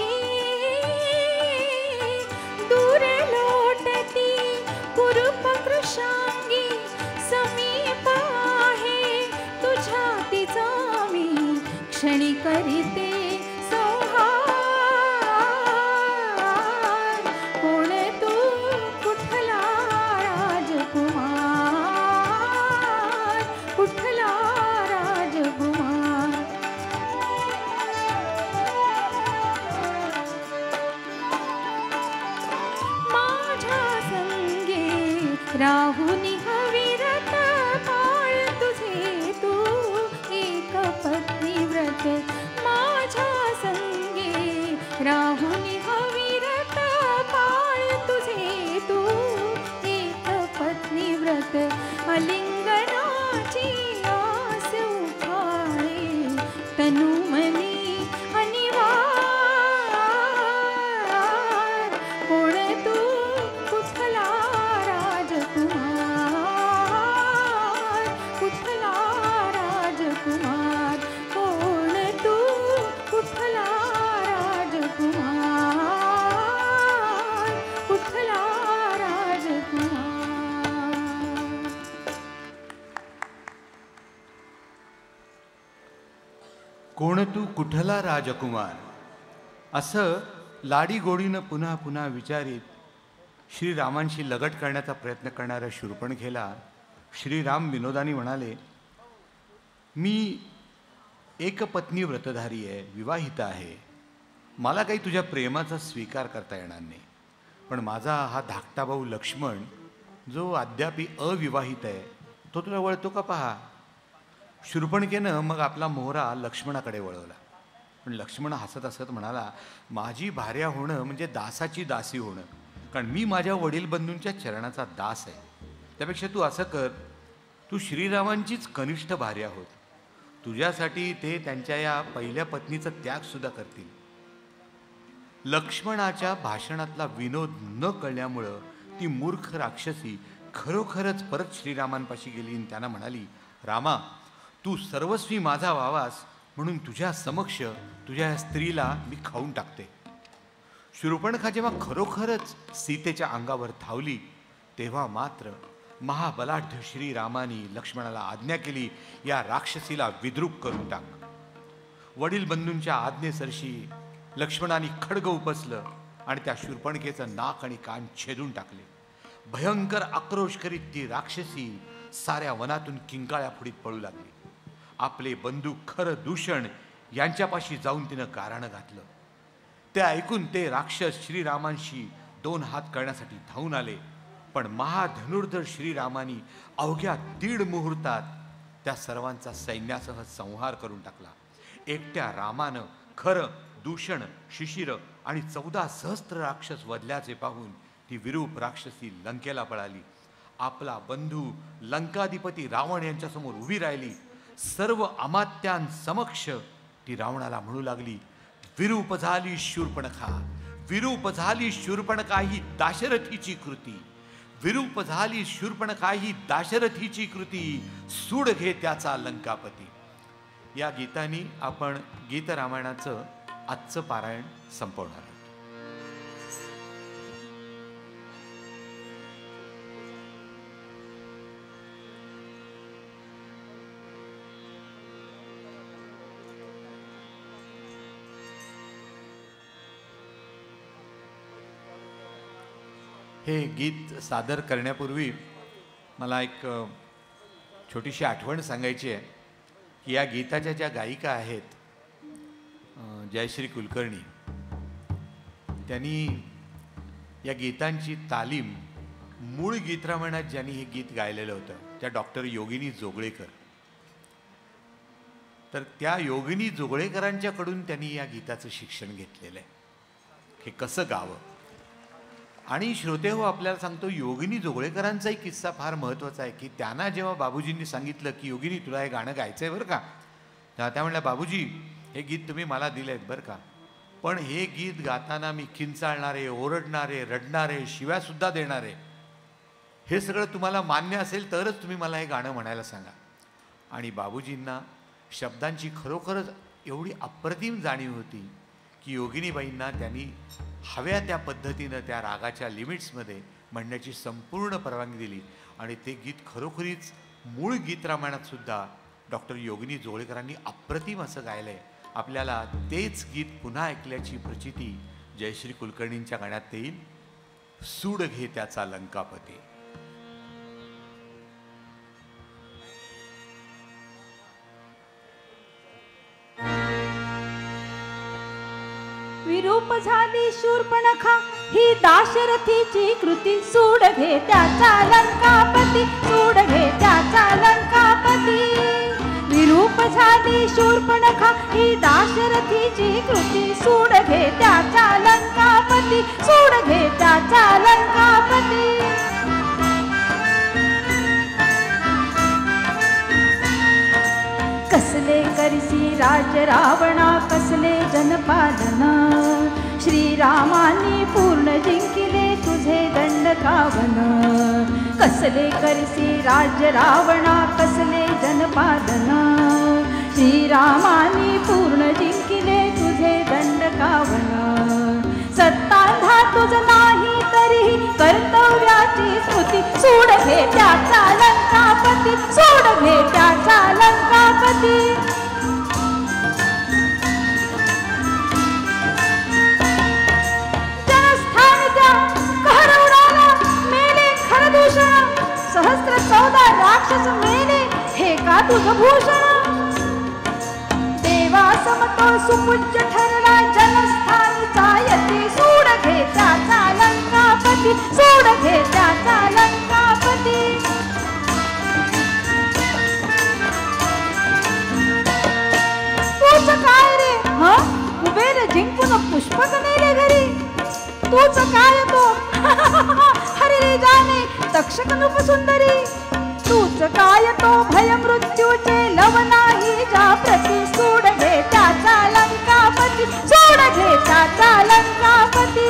दूर लोटती कुरूप कृशांगी समीप आहे तुझ्या तिचा मी क्षणी करीते संहार कोण तू कुठला राजकुमार कुठला राजकुमार माझ्या संगे राहुनी हविरत पाळ तुझे तू एक पत्नी व्रत माझ्या संगे राहुनी हविरत पाळ तुझे तू एक पत्नी व्रत अलिंगनाची आस उखाळे तनु मनी अनिवार कोण तू कुठला राजकुमार कुठला राजकुमार कोण तू कुठला राजकुमार कुठला राजकुमार कोण तू कुठला राजकुमार असं लाडी गोडीनं पुन्हा पुन्हा विचारित श्रीरामांशी लगट करण्याचा प्रयत्न करणाऱ्या शूर्पणखेला श्रीराम विनोदानी म्हणाले, मी एकपत्नी व्रतधारी आहे, विवाहित आहे, मला काही तुझ्या प्रेमाचा स्वीकार करता येणार नाही, पण माझा हा धाकटा भाऊ लक्ष्मण जो अद्यापी अविवाहित आहे तो तुला वळतो का पहा. शूर्पणखेनं मग आपला मोहरा लक्ष्मणाकडे वळवला, पण लक्ष्मण हसत हसत म्हणाला, माझी भार्या होणं म्हणजे दासाची दासी होणं, कारण मी माझ्या वडील बंधूंच्या चरणाचा दास आहे. त्यापेक्षा तू असं कर, तू श्रीरामांचीच कनिष्ठ भार्या होत, तुझ्यासाठी ते त्यांच्या या पहिल्या पत्नीचा त्यागसुद्धा करतील. लक्ष्मणाच्या भाषणातला विनोद न कळल्यामुळं ती मूर्ख राक्षसी खरोखरच परत श्रीरामांपाशी गेली आणि त्यांना म्हणाली, रामा, तू सर्वस्वी माझा व्हावास म्हणून तुझ्या समक्ष तुझ्या या स्त्रीला मी खाऊन टाकते. शूर्पणखा जेव्हा खरोखरच सीतेच्या अंगावर धावली तेव्हा मात्र महाबलाढ्य श्रीरामानी लक्ष्मणाला आज्ञा केली, या राक्षसीला विद्रूप करून टाक. वडील बंधूंच्या आज्ञेसरशी लक्ष्मणाने खड्ग उपसलं आणि त्या शूर्पणखेचं नाक आणि कान छेदून टाकले. भयंकर आक्रोश करीत ती राक्षसी साऱ्या वनातून किंकाळ्या फुडीत पळू लागली. आपले बंधू खर दूषण यांच्यापाशी जाऊन तिनं गाराणं घातलं. ते ऐकून ते राक्षस श्रीरामांशी दोन हात करण्यासाठी धावून आले, पण महाधनुर्धर श्रीरामानी अवघ्या दीड मुहूर्तात त्या सर्वांचा सैन्यासह संहार करून टाकला. एकट्या रामानं खरं दूषण, शिशिर आणि चौदा सहस्त्र राक्षस वधल्याचे पाहून ती विरूप राक्षसी लंकेला पळाली. आपला बंधू लंकाधिपती रावण यांच्यासमोर उभी राहिली. सर्व अमात्यांसमक्ष ती रावणाला म्हणू लागली, विरूप झाली शूर्पणखा, विरूप झाली शूर्पणखा ही दाशरथीची कृती, विरूप झाली शूर्पणखा ही दाशरथीची कृती, सूड घे त्याचा लंकापती. या गीतानी आपण गीत रामायणाचं आजचं पारायण संपवणार आहोत. हे गीत सादर करण्यापूर्वी मला एक छोटीशी आठवण सांगायची आहे की या गीताच्या ज्या गायिका आहेत जयश्री कुलकर्णी, त्यांनी या गीतांची तालीम मूळ गीतरामायणात ज्यांनी हे गीत गायलेलं होतं त्या डॉक्टर योगिनी जोगळेकर, तर त्या योगिनी जोगळेकरांच्याकडून त्यांनी या गीताचं शिक्षण घेतलेलं आहे, हे कसं गावं. आणि श्रोते हो, आपल्याला सांगतो योगिनी जोगळेकरांचाही किस्सा फार महत्त्वाचा आहे की त्यांना जेव्हा बाबूजींनी सांगितलं की योगिनी तुला हे गाणं गायचं आहे बरं का, तेव्हा त्या म्हणल्या बाबूजी हे गीत तुम्ही मला दिलं आहेत बरं का, पण हे गीत गाताना मी किंचाळणारे, ओरडणारे, रडणारे, शिव्यासुद्धा देणारे, हे सगळं तुम्हाला मान्य असेल तरच तुम्ही मला हे गाणं म्हणायला सांगा. आणि बाबूजींना शब्दांची खरोखरच एवढी अप्रतिम जाणीव होती की योगिनीबाईंना त्यांनी हव्या त्या पद्धतीनं त्या रागाच्या लिमिट्समध्ये म्हणण्याची संपूर्ण परवानगी दिली. आणि ते गीत खरोखरीच मूळ गीत रामायणात सुद्धा डॉक्टर योगिनी जोगळेकरांनी अप्रतिम असं गायलं आहे. आपल्याला तेच गीत पुन्हा ऐकल्याची प्रचिती जयश्री कुलकर्णींच्या गाण्यात येईल, सूड घे त्याचा लंकापती. विरूप झाली शूर्पणखा ही दाशरथीची कृती, सूड घे त्याचा लंकापती, सूड घे त्याचा लंकापती. विरूप झाली शूर्पणखा ही दाशरथीची कृती, सूड घे त्याचा लंकापती, सूड घे त्याचा लंकापती. कसले करसी राज रावणा, कसले जनपालन, श्रीरामानी पूर्ण जिंकिले तुझे दंडकावन. कसले करसी राज रावणा, कसले जनपालन, श्रीरामानी पूर्ण जिंकिले तुझे दंडकावन. सत्तांधा तुझ नाही तरीही कर्तव्याची स्मृती, सूड घे त्याचा लंकापती, सूड घे त्याचा लंकापती. जनस्थान त्या कहरवडाला मेले खरदूषण, सहस्त्र चौदा राक्षस मेले हे का तुझ भूषण. देवा समतो सुपूज्य ठरला जनस्थानीचा यती, सूड घे त्याचा लंकापती, सूड घे त्याचा लंकापती. तूच काय रे ह कुबेर जिंकून पुष्पक नेले घरी, तूच काय तो हरी रे जाणे तक्षक नृप सुंदरी. तूच काय तो भय मृत्यूचे लव नाही जा प्रती, सूड घे त्याचा लंकापती, सूड घे त्याचा लंकापती.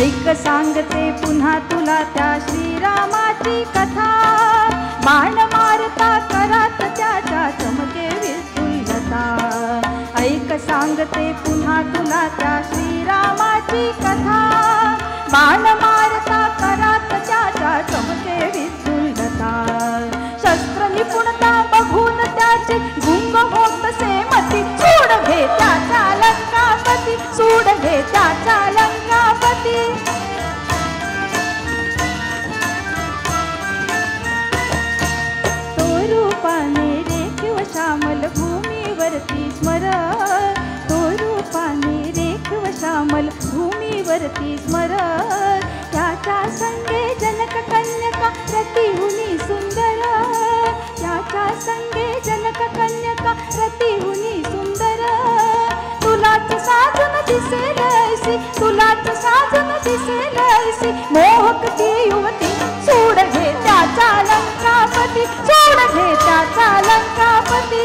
ऐक सांगते पुन्हा तुला त्या श्रीरामाची कथा. बाण मारता करात त्याच्या चमके विठुल्लता. ऐक सांगते पुन्हा तुला त्या श्रीरामाची कथा. बाण मारता करात त्याच्या चमके विठुल्लता. शस्त्र निपुणता बघून त्याचे गुंग होतसे मती. सूड घे त्याचा लंकापती, सूड घे त्याचा लंकापती. तो रूपाने रेखीव श्यामल भूमीवरती स्मर. तो रूपाने रेखीव श्यामल भूमीवरती स्मर. त्याच्या संगे जनक कन्यका रतिहुनी सुंदर. त्याच्या संगे जनक कन्यका रतिहुनी सुंदर. तुलाच साजन दिसेल ऐसी, तुलाच साजन दिसेल ऐसी मोहक ती युवती. सूड घे त्याचा लंकापती, सूड घे त्याचा लंकापती.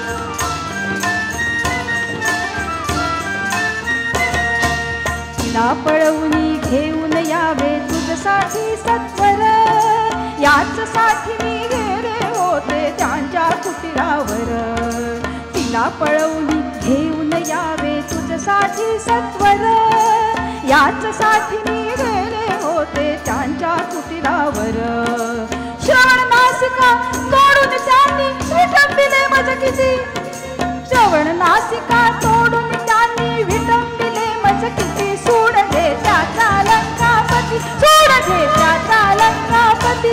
तिला पळवून घेऊन यावे तुझसाठी सत्वर. याच साठी मी गेले होते त्यांच्या कुटिरावर. तिला पळवून घेऊन यावे तुझसाठी सत्वर. याच साठी मी गेले होते त्यांच्या कुटिरावर. श्रवण नासिका तोडून त्यांनी विटंबिले मज किती. श्रवण नासिका तोडून त्यांनी विटंबिले मज किती. सूड घे त्याचा लंकापती, सूड घे त्याचा लंकापती.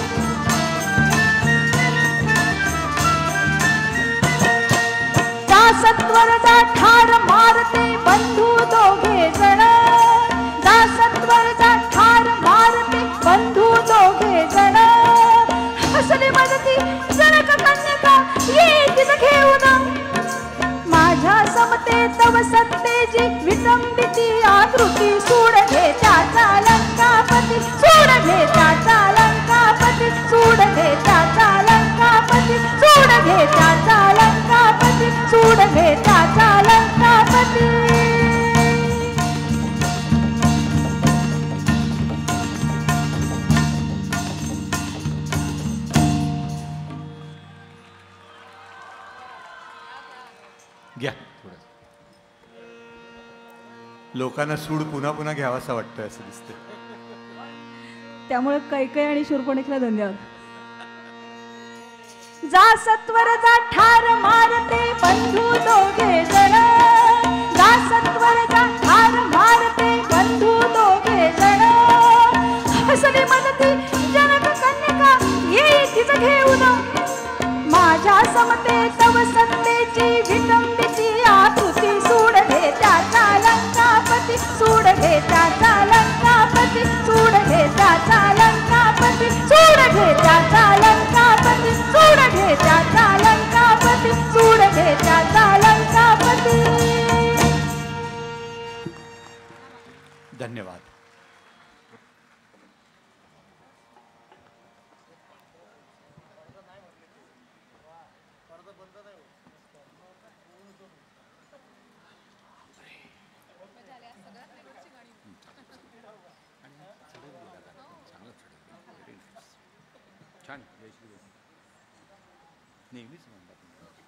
त्या सत्वरचा ठार मारते बंधू दोघे जण. त्या सत्वरचा ठार मारते बंधू दोघे जण. हसली मदती जनक कन्यका येतीच घेऊन. माझ्या समते तव सत्तेची विटंबिती आकृती. सूड घे त्याचा लंकापती, सूड घे त्याचा लंकापती, सूड घे त्याचा लंकापती, सूड घे त्याचा लंकापती, सूड घे त्याचा लंकापती. घ्या थोडं. लोकांना सूड पुन्हा पुन्हा घ्यावासा वाटतोय असं दिसतंय. त्यामुळे कैकेयी आणि शूर्पणखीला धन्यवाद. जा सत्वर जा ठार मारते बंधू दोघे जण. जा सत्वर जा ठार मारते बंधू दोघे जण. हसली मदती जनक कन्यका येतीच घेऊन. माझ्या समते तव सत्तेची विटंबिती आकृती. सूड घे त्याचा लंकापती, सूड घे त्याचा लंकापती, सूड घे त्याचा लंकापती, सूड घे त्याचा लंकापती, सूड घे त्याचा लंकापती, सूड घे त्याचा लंकापती. धन्यवाद. छान नेहमीच म्हणतात.